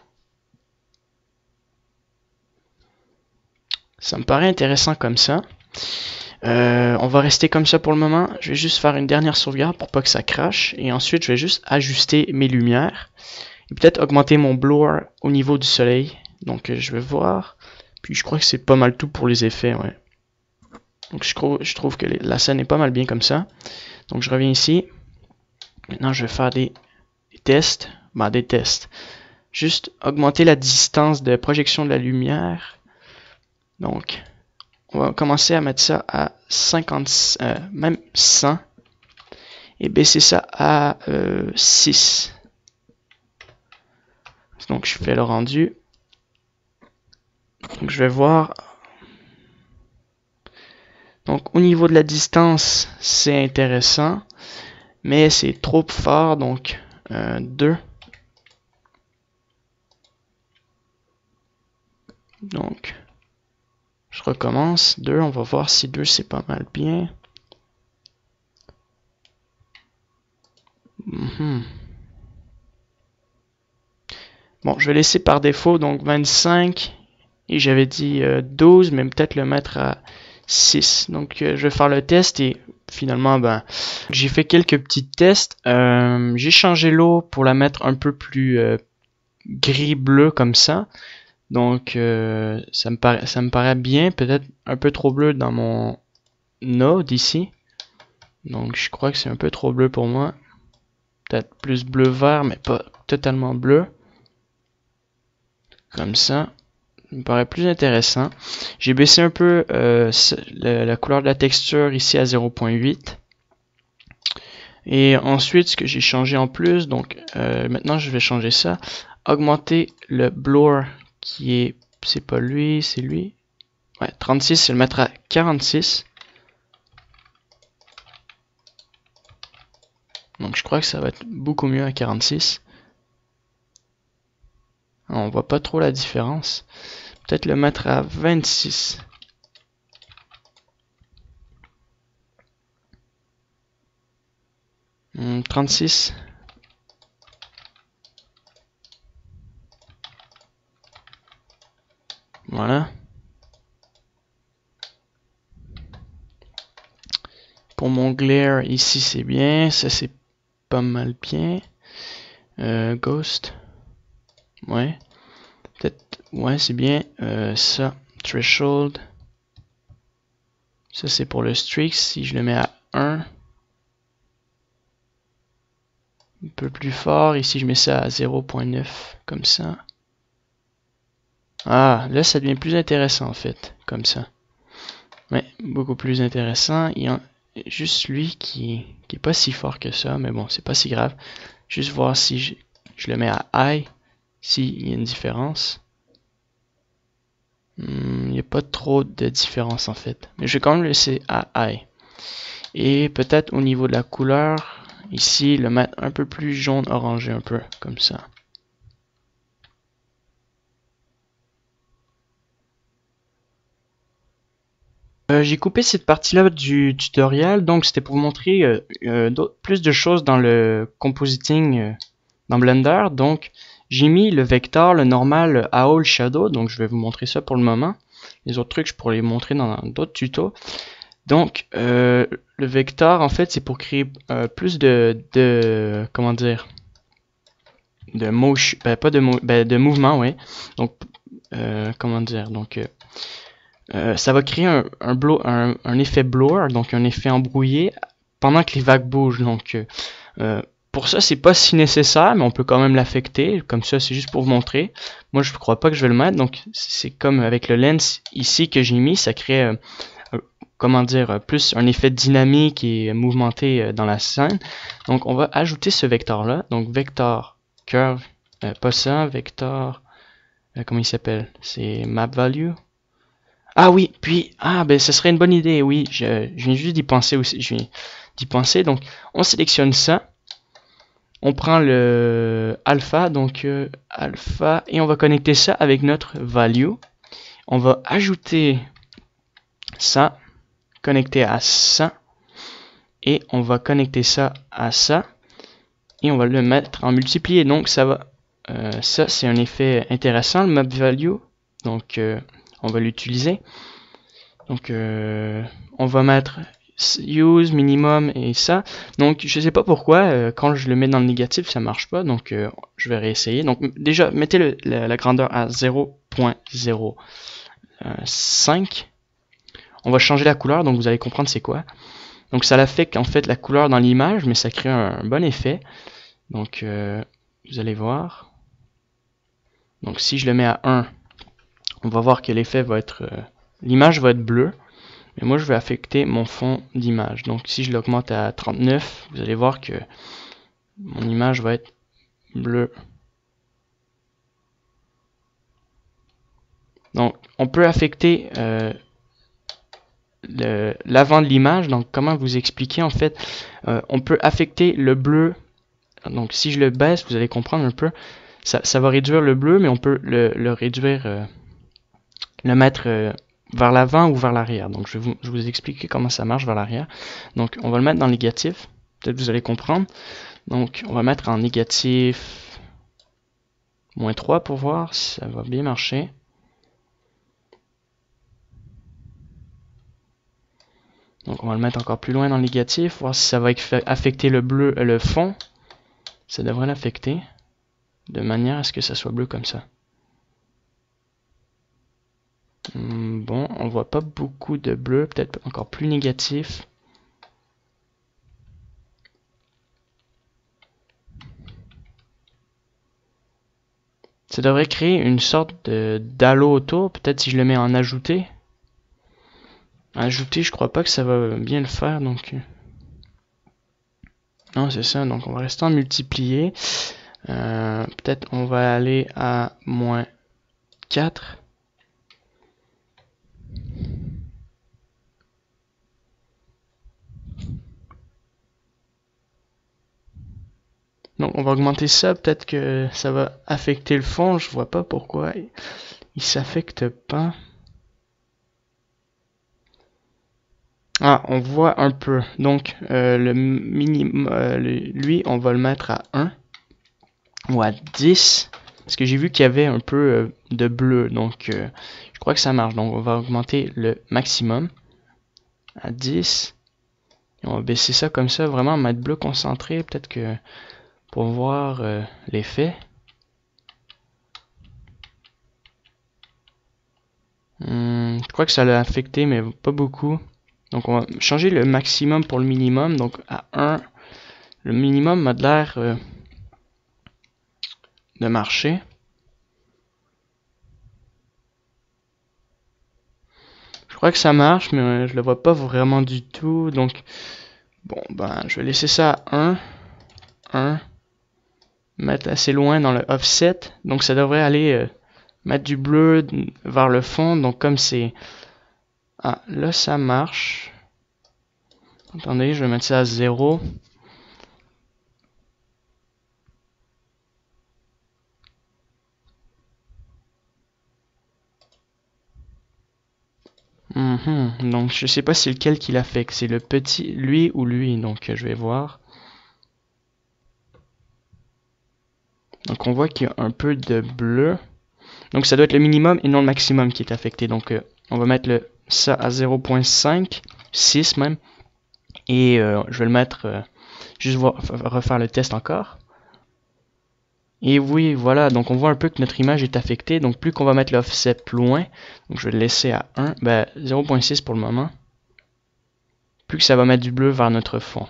Ça me paraît intéressant comme ça. Euh, on va rester comme ça pour le moment. Je vais juste faire une dernière sauvegarde pour pas que ça crache. Et ensuite, je vais juste ajuster mes lumières. Et peut-être augmenter mon blower au niveau du soleil. Donc, je vais voir. Puis, je crois que c'est pas mal tout pour les effets, ouais. Donc, je trouve, je trouve que la scène est pas mal bien comme ça. Donc, je reviens ici. Maintenant, je vais faire des, des tests. Ben, des tests. Juste augmenter la distance de projection de la lumière. Donc, on va commencer à mettre ça à cinquante, euh, même cent. Et baisser ça à euh, six. Donc, je fais le rendu. Donc, je vais voir. Donc, au niveau de la distance, c'est intéressant. Mais c'est trop fort. Donc, euh, deux. Donc, je recommence. deux. On va voir si deux, c'est pas mal bien. Mm-hmm. Bon, je vais laisser par défaut. Donc, vingt-cinq. Et j'avais dit euh, douze, mais peut-être le mettre à six. Donc, euh, je vais faire le test et finalement, ben, j'ai fait quelques petits tests. Euh, j'ai changé l'eau pour la mettre un peu plus euh, gris-bleu comme ça. Donc, euh, ça, me paraît, ça me paraît bien. Peut-être un peu trop bleu dans mon node ici. Donc, je crois que c'est un peu trop bleu pour moi. Peut-être plus bleu-vert, mais pas totalement bleu. Comme ça. Ça me paraît plus intéressant. J'ai baissé un peu euh, la, la couleur de la texture ici à zéro point huit. Et ensuite, ce que j'ai changé en plus, donc euh, maintenant je vais changer ça. Augmenter le blower qui est, c'est pas lui, c'est lui. Ouais, trente-six, je vais le mettre à quarante-six. Donc je crois que ça va être beaucoup mieux à quarante-six. On voit pas trop la différence. Peut-être le mettre à vingt-six. Hum, trente-six. Voilà. Pour mon glare, ici c'est bien. Ça c'est pas mal bien. Euh, Ghost. Ouais. Peut-être. Ouais, c'est bien. Euh, ça. Threshold. Ça c'est pour le streak. Si je le mets à un. Un peu plus fort. Ici je mets ça à zéro point neuf. Comme ça. Ah, là ça devient plus intéressant en fait. Comme ça. Ouais, beaucoup plus intéressant. Il y a juste lui qui, qui est pas si fort que ça. Mais bon, c'est pas si grave. Juste voir si je, je le mets à high. S'il y a une différence. Il n'y a pas trop de différence en fait. Mais je vais quand même le laisser à high. Et peut-être au niveau de la couleur, ici, le mettre un peu plus jaune orangé un peu, comme ça. Euh, j'ai coupé cette partie-là du tutoriel, donc c'était pour vous montrer euh, euh, plus de choses dans le compositing euh, dans Blender. Donc j'ai mis le vecteur, le normal, le Howl Shadow, donc je vais vous montrer ça pour le moment. Les autres trucs, je pourrais les montrer dans d'autres tutos. Donc euh, le vecteur, en fait, c'est pour créer euh, plus de, de, comment dire, de motion, ben, pas de, mo ben, de mouvement, oui. Donc, euh, comment dire, donc, euh, euh, ça va créer un, un, blow, un, un effet blower, donc un effet embrouillé pendant que les vagues bougent. Donc, euh, pour ça, c'est pas si nécessaire, mais on peut quand même l'affecter. Comme ça, c'est juste pour vous montrer. Moi, je ne crois pas que je vais le mettre. Donc, c'est comme avec le lens ici que j'ai mis, ça crée, euh, comment dire, plus un effet dynamique et mouvementé dans la scène. Donc, on va ajouter ce vecteur-là. Donc, vecteur curve, euh, pas ça, vector, euh, comment il s'appelle? C'est map value. Ah oui, puis, ah ben ce serait une bonne idée, oui, je, je viens juste d'y penser aussi, je viens d'y penser, donc on sélectionne ça, on prend le alpha, donc euh, alpha, et on va connecter ça avec notre value, on va ajouter ça, connecter à ça, et on va connecter ça à ça, et on va le mettre en multiplié, donc ça va, euh, ça c'est un effet intéressant, le map value, donc euh, on va l'utiliser. Donc euh, on va mettre use minimum et ça. Donc je sais pas pourquoi euh, quand je le mets dans le négatif ça marche pas. Donc euh, je vais réessayer. Donc déjà mettez le, la, la grandeur à zéro point zéro cinq. On va changer la couleur donc vous allez comprendre c'est quoi. Donc ça l'affecte en fait la couleur dans l'image mais ça crée un, un bon effet. Donc euh, vous allez voir. Donc si je le mets à un, on va voir que l'effet va être euh, l'image va être bleue. Mais moi, je vais affecter mon fond d'image. Donc, si je l'augmente à trente-neuf, vous allez voir que mon image va être bleue. Donc, on peut affecter euh, l'avant de l'image. Donc, comment vous expliquer en fait, euh, on peut affecter le bleu. Donc, si je le baisse, vous allez comprendre un peu. Ça, ça va réduire le bleu, mais on peut le, le réduire, euh, le mettre euh, vers l'avant ou vers l'arrière. Donc, je vais, vous, je vais vous expliquer comment ça marche vers l'arrière. Donc, on va le mettre dans le négatif. Peut-être vous allez comprendre. Donc, on va mettre en négatif moins trois pour voir si ça va bien marcher. Donc, on va le mettre encore plus loin dans le négatif, voir si ça va affecter le bleu, le fond. Ça devrait l'affecter de manière à ce que ça soit bleu comme ça. Bon, on voit pas beaucoup de bleu, peut-être encore plus négatif. Ça devrait créer une sorte de d'halo autour, peut-être si je le mets en ajouter. Ajouter, je crois pas que ça va bien le faire, donc... Non, c'est ça, donc on va rester en multiplier. Euh, peut-être on va aller à moins quatre. Donc on va augmenter ça, peut-être que ça va affecter le fond, je vois pas pourquoi il s'affecte pas. Ah, on voit un peu. Donc euh, le minimum, euh, lui, on va le mettre à un ou à dix. Parce que j'ai vu qu'il y avait un peu euh, de bleu, donc euh, je crois que ça marche. Donc on va augmenter le maximum à dix. Et on va baisser ça comme ça, vraiment mettre bleu concentré, peut-être que pour voir euh, l'effet. Hmm, je crois que ça l'a affecté, mais pas beaucoup. Donc on va changer le maximum pour le minimum. Donc à un, le minimum a l'air euh, de marcher. Je crois que ça marche, mais euh, je le vois pas vraiment du tout. Donc bon, ben je vais laisser ça à un. un. Mettre assez loin dans le offset. Donc ça devrait aller euh, mettre du bleu vers le fond. Donc comme c'est... Ah, là ça marche. Attendez, je vais mettre ça à zéro. Mm-hmm. Donc je sais pas c'est lequel qui l'affecte. C'est le petit, lui ou lui. Donc je vais voir. Donc on voit qu'il y a un peu de bleu. Donc ça doit être le minimum et non le maximum qui est affecté. Donc euh, on va mettre le, ça à zéro point cinq, six même. Et euh, je vais le mettre, euh, juste voir, refaire le test encore. Et oui, voilà, donc on voit un peu que notre image est affectée. Donc plus qu'on va mettre l'offset loin, donc je vais le laisser à un, ben zéro point six pour le moment. Plus que ça va mettre du bleu vers notre fond.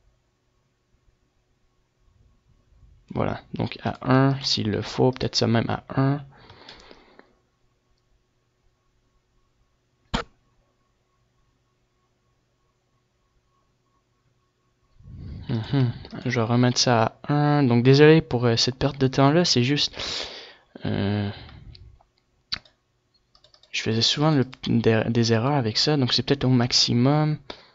Voilà, donc à un, s'il le faut, peut-être ça même à un. Mm-hmm. Je vais remettre ça à un. Donc désolé pour euh, cette perte de temps là, c'est juste... Euh, je faisais souvent le, des, des erreurs avec ça, donc c'est peut-être au maximum.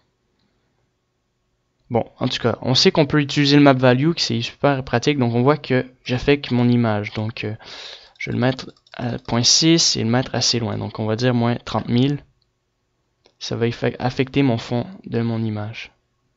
Bon, en tout cas, on sait qu'on peut utiliser le map value, que c'est super pratique, donc on voit que j'affecte mon image. Donc euh, je vais le mettre à zéro point six et le mettre assez loin. Donc on va dire moins trente mille. Ça va affecter mon fond de mon image.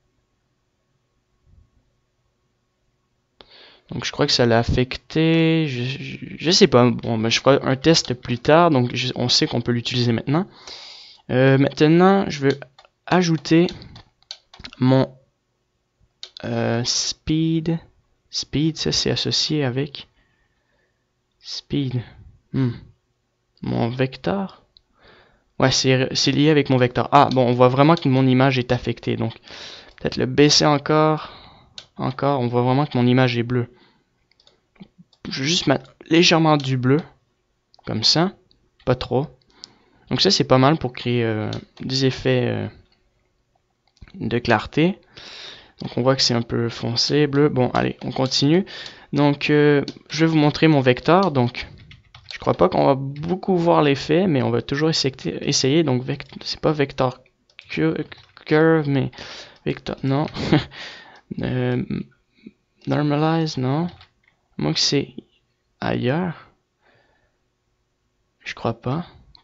Donc je crois que ça l'a affecté, je, je, je sais pas, bon ben, je ferai un test plus tard, donc je, on sait qu'on peut l'utiliser maintenant. Euh, maintenant, je veux ajouter mon euh, speed, speed, ça c'est associé avec speed, hmm. Mon vecteur, ouais c'est lié avec mon vecteur. Ah bon, on voit vraiment que mon image est affectée, donc peut-être le baisser encore, encore, on voit vraiment que mon image est bleue. Je vais juste mettre légèrement du bleu, comme ça, pas trop. Donc ça c'est pas mal pour créer euh, des effets euh, de clarté. Donc on voit que c'est un peu foncé, bleu. Bon allez, on continue. Donc euh, je vais vous montrer mon vecteur. Donc je crois pas qu'on va beaucoup voir l'effet, mais on va toujours essayer. essayer. Donc c'est pas vector curve, mais vector, non. euh, normalize, non. Moi que c'est ailleurs. Je crois pas.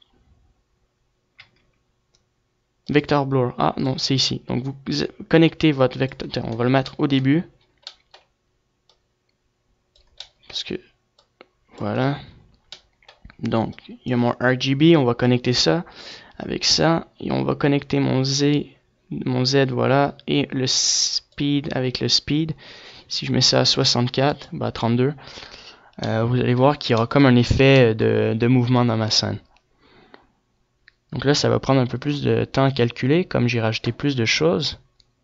Vector blur. Ah non, c'est ici. Donc vous connectez votre vecteur. On va le mettre au début. Parce que voilà. Donc il y a mon R G B. On va connecter ça avec ça. Et on va connecter mon Z. Mon Z, voilà. Et le speed avec le speed. Si je mets ça à soixante-quatre, bah trente-deux. Euh, vous allez voir qu'il y aura comme un effet de, de mouvement dans ma scène. Donc là, ça va prendre un peu plus de temps à calculer, comme j'ai rajouté plus de choses.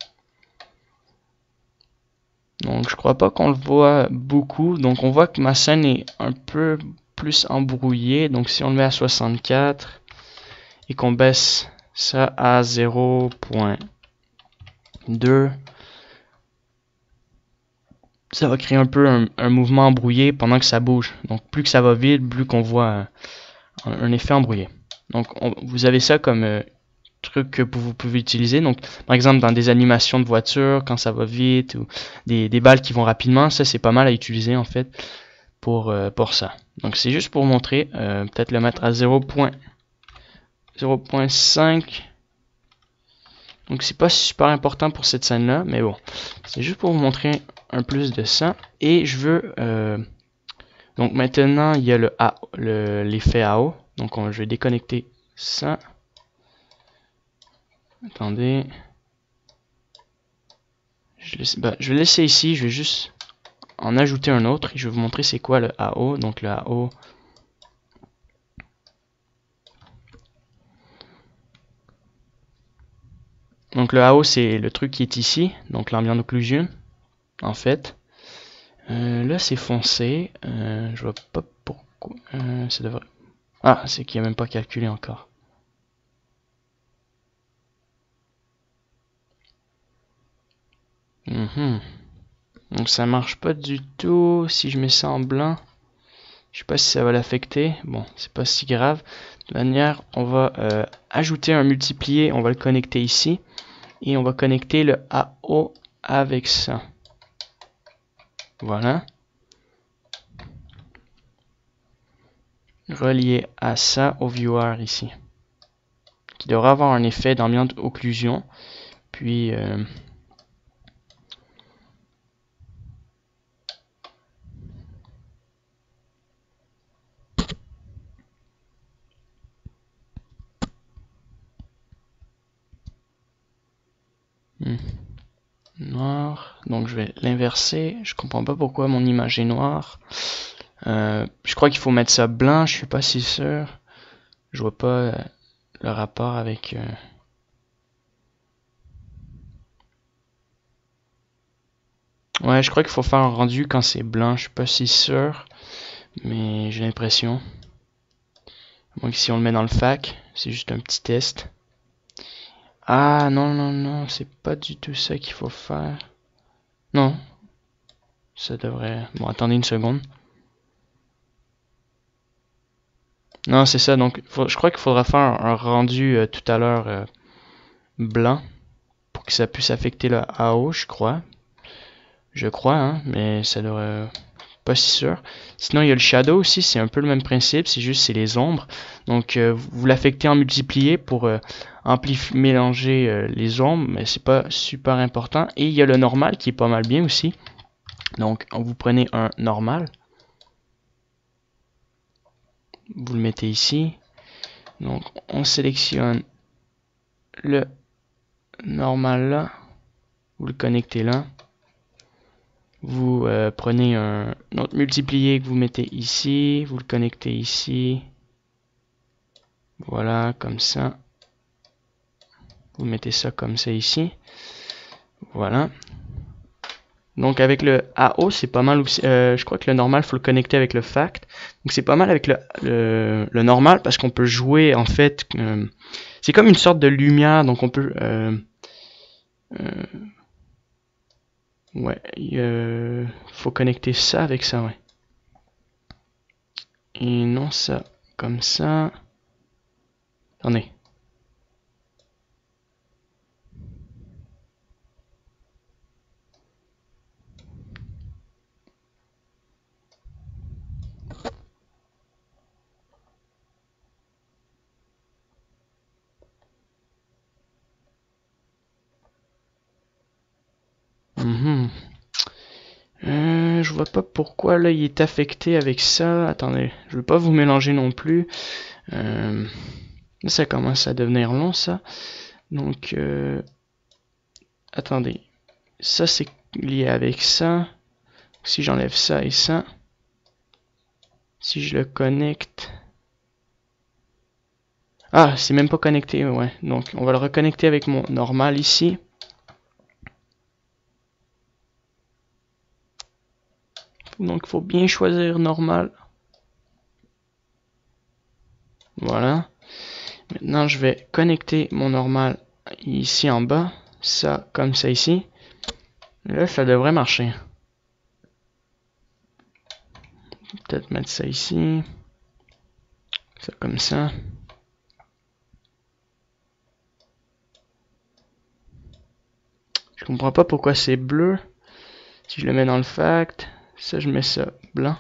Donc je crois pas qu'on le voit beaucoup. Donc on voit que ma scène est un peu plus embrouillée. Donc si on le met à soixante-quatre et qu'on baisse ça à zéro point deux, ça va créer un peu un, un mouvement embrouillé pendant que ça bouge. Donc plus que ça va vite, plus qu'on voit un, un effet embrouillé. Donc on, vous avez ça comme euh, truc que vous pouvez utiliser. Donc par exemple dans des animations de voiture, quand ça va vite, ou des, des balles qui vont rapidement, ça c'est pas mal à utiliser en fait pour, euh, pour ça. Donc c'est juste pour montrer, euh, peut-être le mettre à zéro point cinq. Donc c'est pas super important pour cette scène là, mais bon, c'est juste pour vous montrer un plus de ça. Et je veux euh, donc maintenant il y a le A, le, l'effet A O. Donc on, je vais déconnecter ça. Attendez. Je, laisse, bah, je vais laisser ici, je vais juste en ajouter un autre et je vais vous montrer c'est quoi le A O. Donc le A O. Donc le A O c'est le truc qui est ici, donc l'ambient occlusion en fait. Euh, là c'est foncé, euh, je vois pas pourquoi. Euh, ça devrait... Ah, c'est qu'il n'y a même pas calculé encore. Mm-hmm. Donc ça marche pas du tout. Si je mets ça en blanc, je sais pas si ça va l'affecter. Bon, c'est pas si grave. De manière, on va euh, ajouter un multiplié, on va le connecter ici. Et on va connecter le A O avec ça. Voilà. Relié à ça au viewer ici. Qui devrait avoir un effet d'ambient occlusion. Puis... Euh, hmm. Noir. Donc je vais l'inverser. Je comprends pas pourquoi mon image est noire. Euh, je crois qu'il faut mettre ça blanc. Je suis pas si sûr. Je vois pas euh, le rapport avec... Euh... Ouais, je crois qu'il faut faire un rendu quand c'est blanc. Je suis pas si sûr. Mais j'ai l'impression. Donc si on le met dans le fac, c'est juste un petit test. Ah non, non, non. C'est pas du tout ça qu'il faut faire. Ça devrait... Bon, attendez une seconde. Non, c'est ça. Donc, faut... je crois qu'il faudra faire un, un rendu euh, tout à l'heure euh, blanc pour que ça puisse affecter le A O, je crois. Je crois, hein, mais ça devrait... Pas si sûr. Sinon, il y a le shadow aussi, c'est un peu le même principe, c'est juste c'est les ombres. Donc, euh, vous l'affectez en multiplié pour euh, amplifier, mélanger euh, les ombres, mais c'est pas super important. Et il y a le normal qui est pas mal bien aussi. Donc, vous prenez un normal. Vous le mettez ici. Donc, on sélectionne le normal là. Vous le connectez là. Vous euh, prenez un autre multiplié que vous mettez ici. Vous le connectez ici. Voilà, comme ça. Vous mettez ça comme ça ici. Voilà. Donc avec le A O, c'est pas mal aussi. Euh, je crois que le normal, faut le connecter avec le fact. Donc c'est pas mal avec le, le, le normal parce qu'on peut jouer en fait. Euh, c'est comme une sorte de lumière, donc on peut. Euh, euh, ouais, euh, faut connecter ça avec ça, ouais. Et non ça, comme ça. Attendez. Mm-hmm. Euh, je vois pas pourquoi là il est affecté avec ça. Attendez, je veux pas vous mélanger non plus. Euh, ça commence à devenir long ça. Donc, euh, attendez. Ça c'est lié avec ça. Si j'enlève ça et ça. Si je le connecte. Ah, c'est même pas connecté, ouais. Donc, on va le reconnecter avec mon normal ici. Donc, il faut bien choisir normal. Voilà. Maintenant, je vais connecter mon normal ici en bas. Ça, comme ça ici. Là, ça devrait marcher. Peut-être mettre ça ici. Ça comme ça. Je comprends pas pourquoi c'est bleu. Si je le mets dans le fact, ça je mets ça blanc.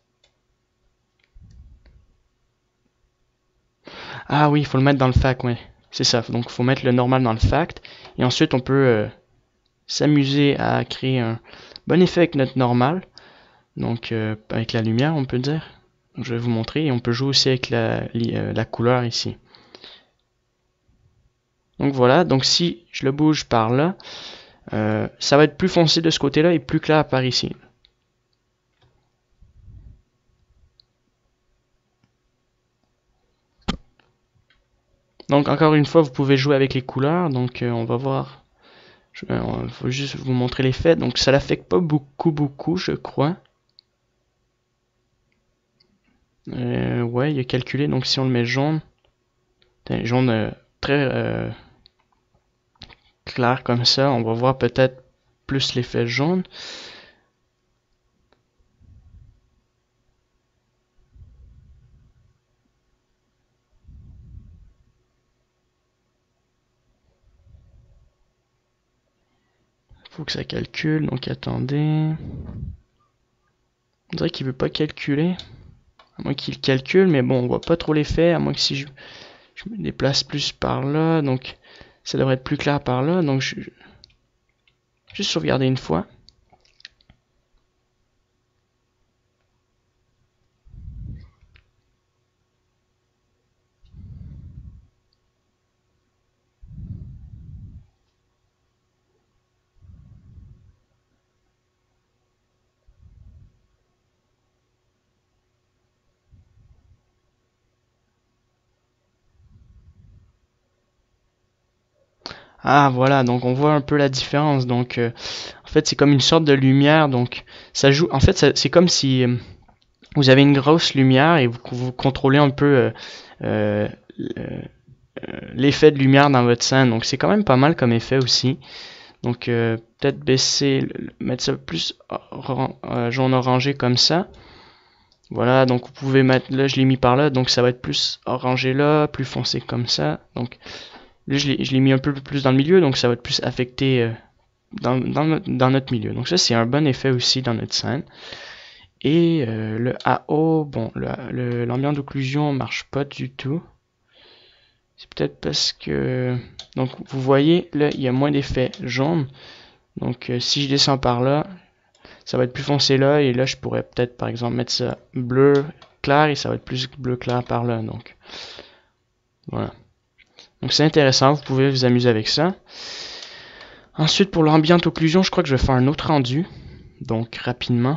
Ah oui, il faut le mettre dans le fact, ouais. C'est ça, donc il faut mettre le normal dans le fact. Et ensuite on peut euh, s'amuser à créer un bon effet avec notre normal. Donc euh, avec la lumière on peut dire. Donc, je vais vous montrer et on peut jouer aussi avec la, euh, la couleur ici. Donc voilà, donc si je le bouge par là, euh, ça va être plus foncé de ce côté-là et plus clair par ici. Donc encore une fois, vous pouvez jouer avec les couleurs. Donc euh, on va voir. Je vais faut juste vous montrer l'effet. Donc ça l'affecte pas beaucoup, beaucoup, je crois. Euh, ouais, il est calculé. Donc si on le met jaune, jaune euh, très euh, clair comme ça, on va voir peut-être plus l'effet jaune. Faut que ça calcule. Donc attendez. On dirait qu'il veut pas calculer. À moins qu'il calcule, mais bon, on voit pas trop l'effet. À moins que si je, je me déplace plus par là, donc ça devrait être plus clair par là. Donc je juste sauvegarder une fois. Ah voilà, donc on voit un peu la différence. Donc euh, en fait c'est comme une sorte de lumière. Donc ça joue. En fait c'est comme si euh, vous avez une grosse lumière et vous, vous contrôlez un peu euh, euh, l'effet de lumière dans votre scène. Donc c'est quand même pas mal comme effet aussi. Donc euh, peut-être baisser, mettre ça plus euh, jaune orangé comme ça. Voilà, donc vous pouvez mettre, là je l'ai mis par là, donc ça va être plus orangé là, plus foncé comme ça. Donc là je l'ai mis un peu plus dans le milieu, donc ça va être plus affecté euh, dans, dans, notre, dans notre milieu. Donc ça c'est un bon effet aussi dans notre scène. Et euh, le A O, bon, l'ambiance d'occlusion marche pas du tout. C'est peut-être parce que... Donc vous voyez, là il y a moins d'effet jaune. Donc euh, si je descends par là, ça va être plus foncé là, et là je pourrais peut-être par exemple mettre ça bleu clair, et ça va être plus bleu clair par là. Donc voilà. Donc c'est intéressant, vous pouvez vous amuser avec ça. Ensuite pour l'ambiance occlusion, je crois que je vais faire un autre rendu. Donc rapidement.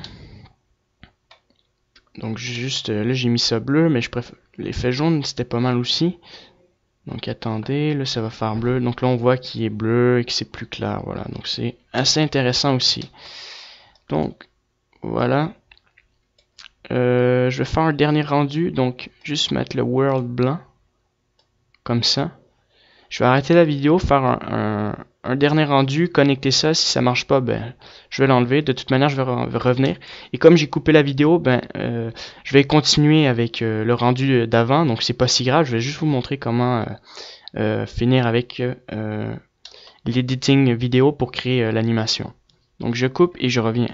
Donc juste, là j'ai mis ça bleu, mais je préfère l'effet jaune, c'était pas mal aussi. Donc attendez, là ça va faire bleu. Donc là on voit qu'il est bleu et que c'est plus clair. Voilà, donc c'est assez intéressant aussi. Donc voilà. Euh, je vais faire un dernier rendu. Donc juste mettre le world blanc. Comme ça. Je vais arrêter la vidéo, faire un, un, un dernier rendu, connecter ça. Si ça marche pas, ben je vais l'enlever. De toute manière, je vais, re vais revenir. Et comme j'ai coupé la vidéo, ben euh, je vais continuer avec euh, le rendu d'avant. Donc c'est pas si grave. Je vais juste vous montrer comment euh, euh, finir avec euh, l'editing vidéo pour créer euh, l'animation. Donc je coupe et je reviens.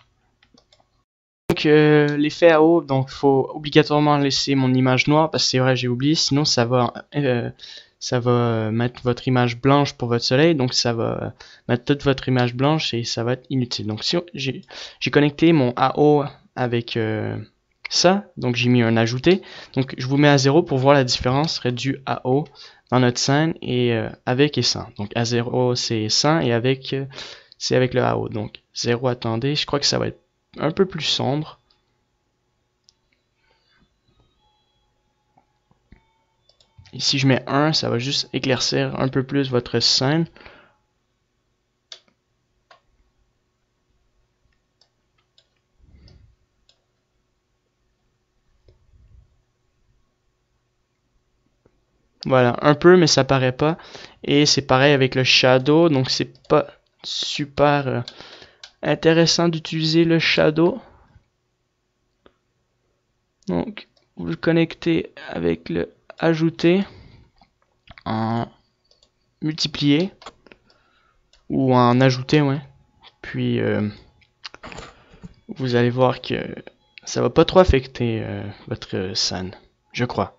Donc euh, l'effet A O, donc faut obligatoirement laisser mon image noire parce que c'est vrai j'ai oublié. Sinon ça va euh, ça va mettre votre image blanche pour votre soleil, donc ça va mettre toute votre image blanche et ça va être inutile. Donc si j'ai connecté mon A O avec euh, ça, donc j'ai mis un ajouté. Donc je vous mets à zéro pour voir la différence du A O dans notre scène et euh, avec et sans. Donc à zéro c'est sans et avec euh, c'est avec le A O. Donc zéro, attendez, je crois que ça va être un peu plus sombre. Et si je mets un, ça va juste éclaircir un peu plus votre scène. Voilà, un peu, mais ça paraît pas. Et c'est pareil avec le shadow, donc c'est pas super euh, intéressant d'utiliser le shadow. Donc, vous le connectez avec le ajouter en multiplier ou en ajouter, ouais. Puis euh, vous allez voir que ça va pas trop affecter euh, votre scène, je crois.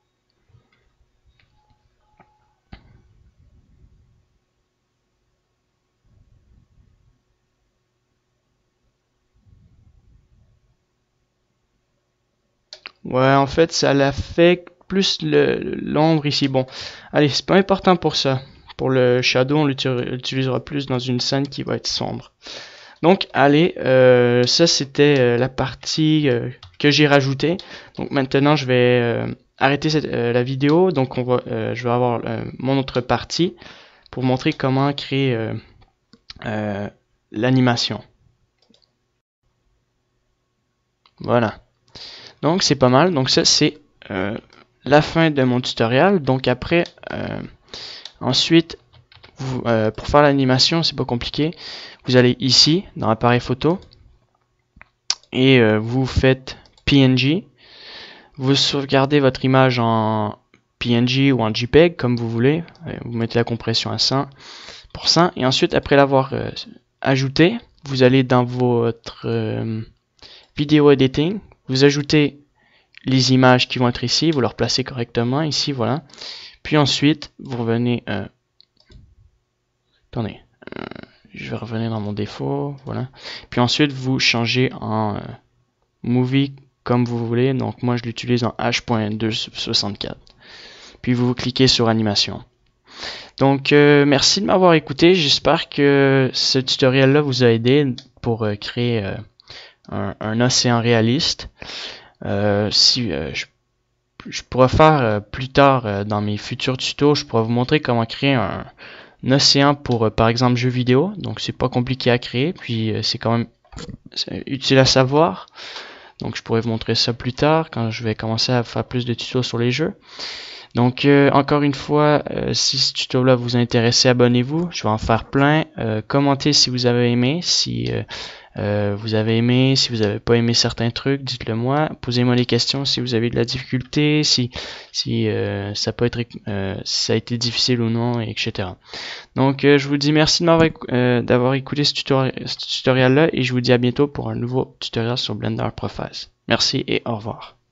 Ouais, en fait, ça l'affecte plus l'ombre ici. Bon, allez, c'est pas important pour ça. Pour le shadow, on l'utilisera plus dans une scène qui va être sombre. Donc, allez, euh, ça c'était euh, la partie euh, que j'ai rajoutée. Donc maintenant, je vais euh, arrêter cette, euh, la vidéo. Donc, on va, euh, je vais avoir euh, mon autre partie pour montrer comment créer euh, euh, l'animation. Voilà. Donc c'est pas mal. Donc ça c'est euh, la fin de mon tutoriel. Donc après, euh, ensuite, vous, euh, pour faire l'animation, c'est pas compliqué. Vous allez ici dans appareil photo et euh, vous faites P N G. Vous sauvegardez votre image en P N G ou en JPEG comme vous voulez. Vous mettez la compression à cent pour cent et ensuite après l'avoir euh, ajouté, vous allez dans votre euh, vidéo editing. Vous ajoutez les images qui vont être ici, vous leur placez correctement ici, voilà. Puis ensuite, vous revenez... Euh, attendez, euh, je vais revenir dans mon défaut, voilà. Puis ensuite, vous changez en euh, movie comme vous voulez. Donc moi, je l'utilise en H point deux soixante-quatre. Puis vous cliquez sur animation. Donc euh, merci de m'avoir écouté. J'espère que ce tutoriel-là vous a aidé pour euh, créer euh, un, un océan réaliste. Euh, si euh, je, je pourrais faire euh, plus tard euh, dans mes futurs tutos, je pourrais vous montrer comment créer un, un océan pour euh, par exemple jeux vidéo. Donc c'est pas compliqué à créer, puis euh, c'est quand même utile à savoir. Donc je pourrais vous montrer ça plus tard quand je vais commencer à faire plus de tutos sur les jeux. Donc, euh, encore une fois, euh, si ce tuto-là vous intéresse, abonnez-vous. Je vais en faire plein. Euh, commentez si vous avez aimé. Si euh, euh, vous avez aimé, si vous n'avez pas aimé certains trucs, dites-le moi. Posez-moi des questions si vous avez de la difficulté, si, si euh, ça peut être, euh, si ça a été difficile ou non, et cetera. Donc, euh, je vous dis merci de m'avoir euh, d'avoir écouté ce, tutori ce tutoriel-là et je vous dis à bientôt pour un nouveau tutoriel sur Blender Profiles. Merci et au revoir.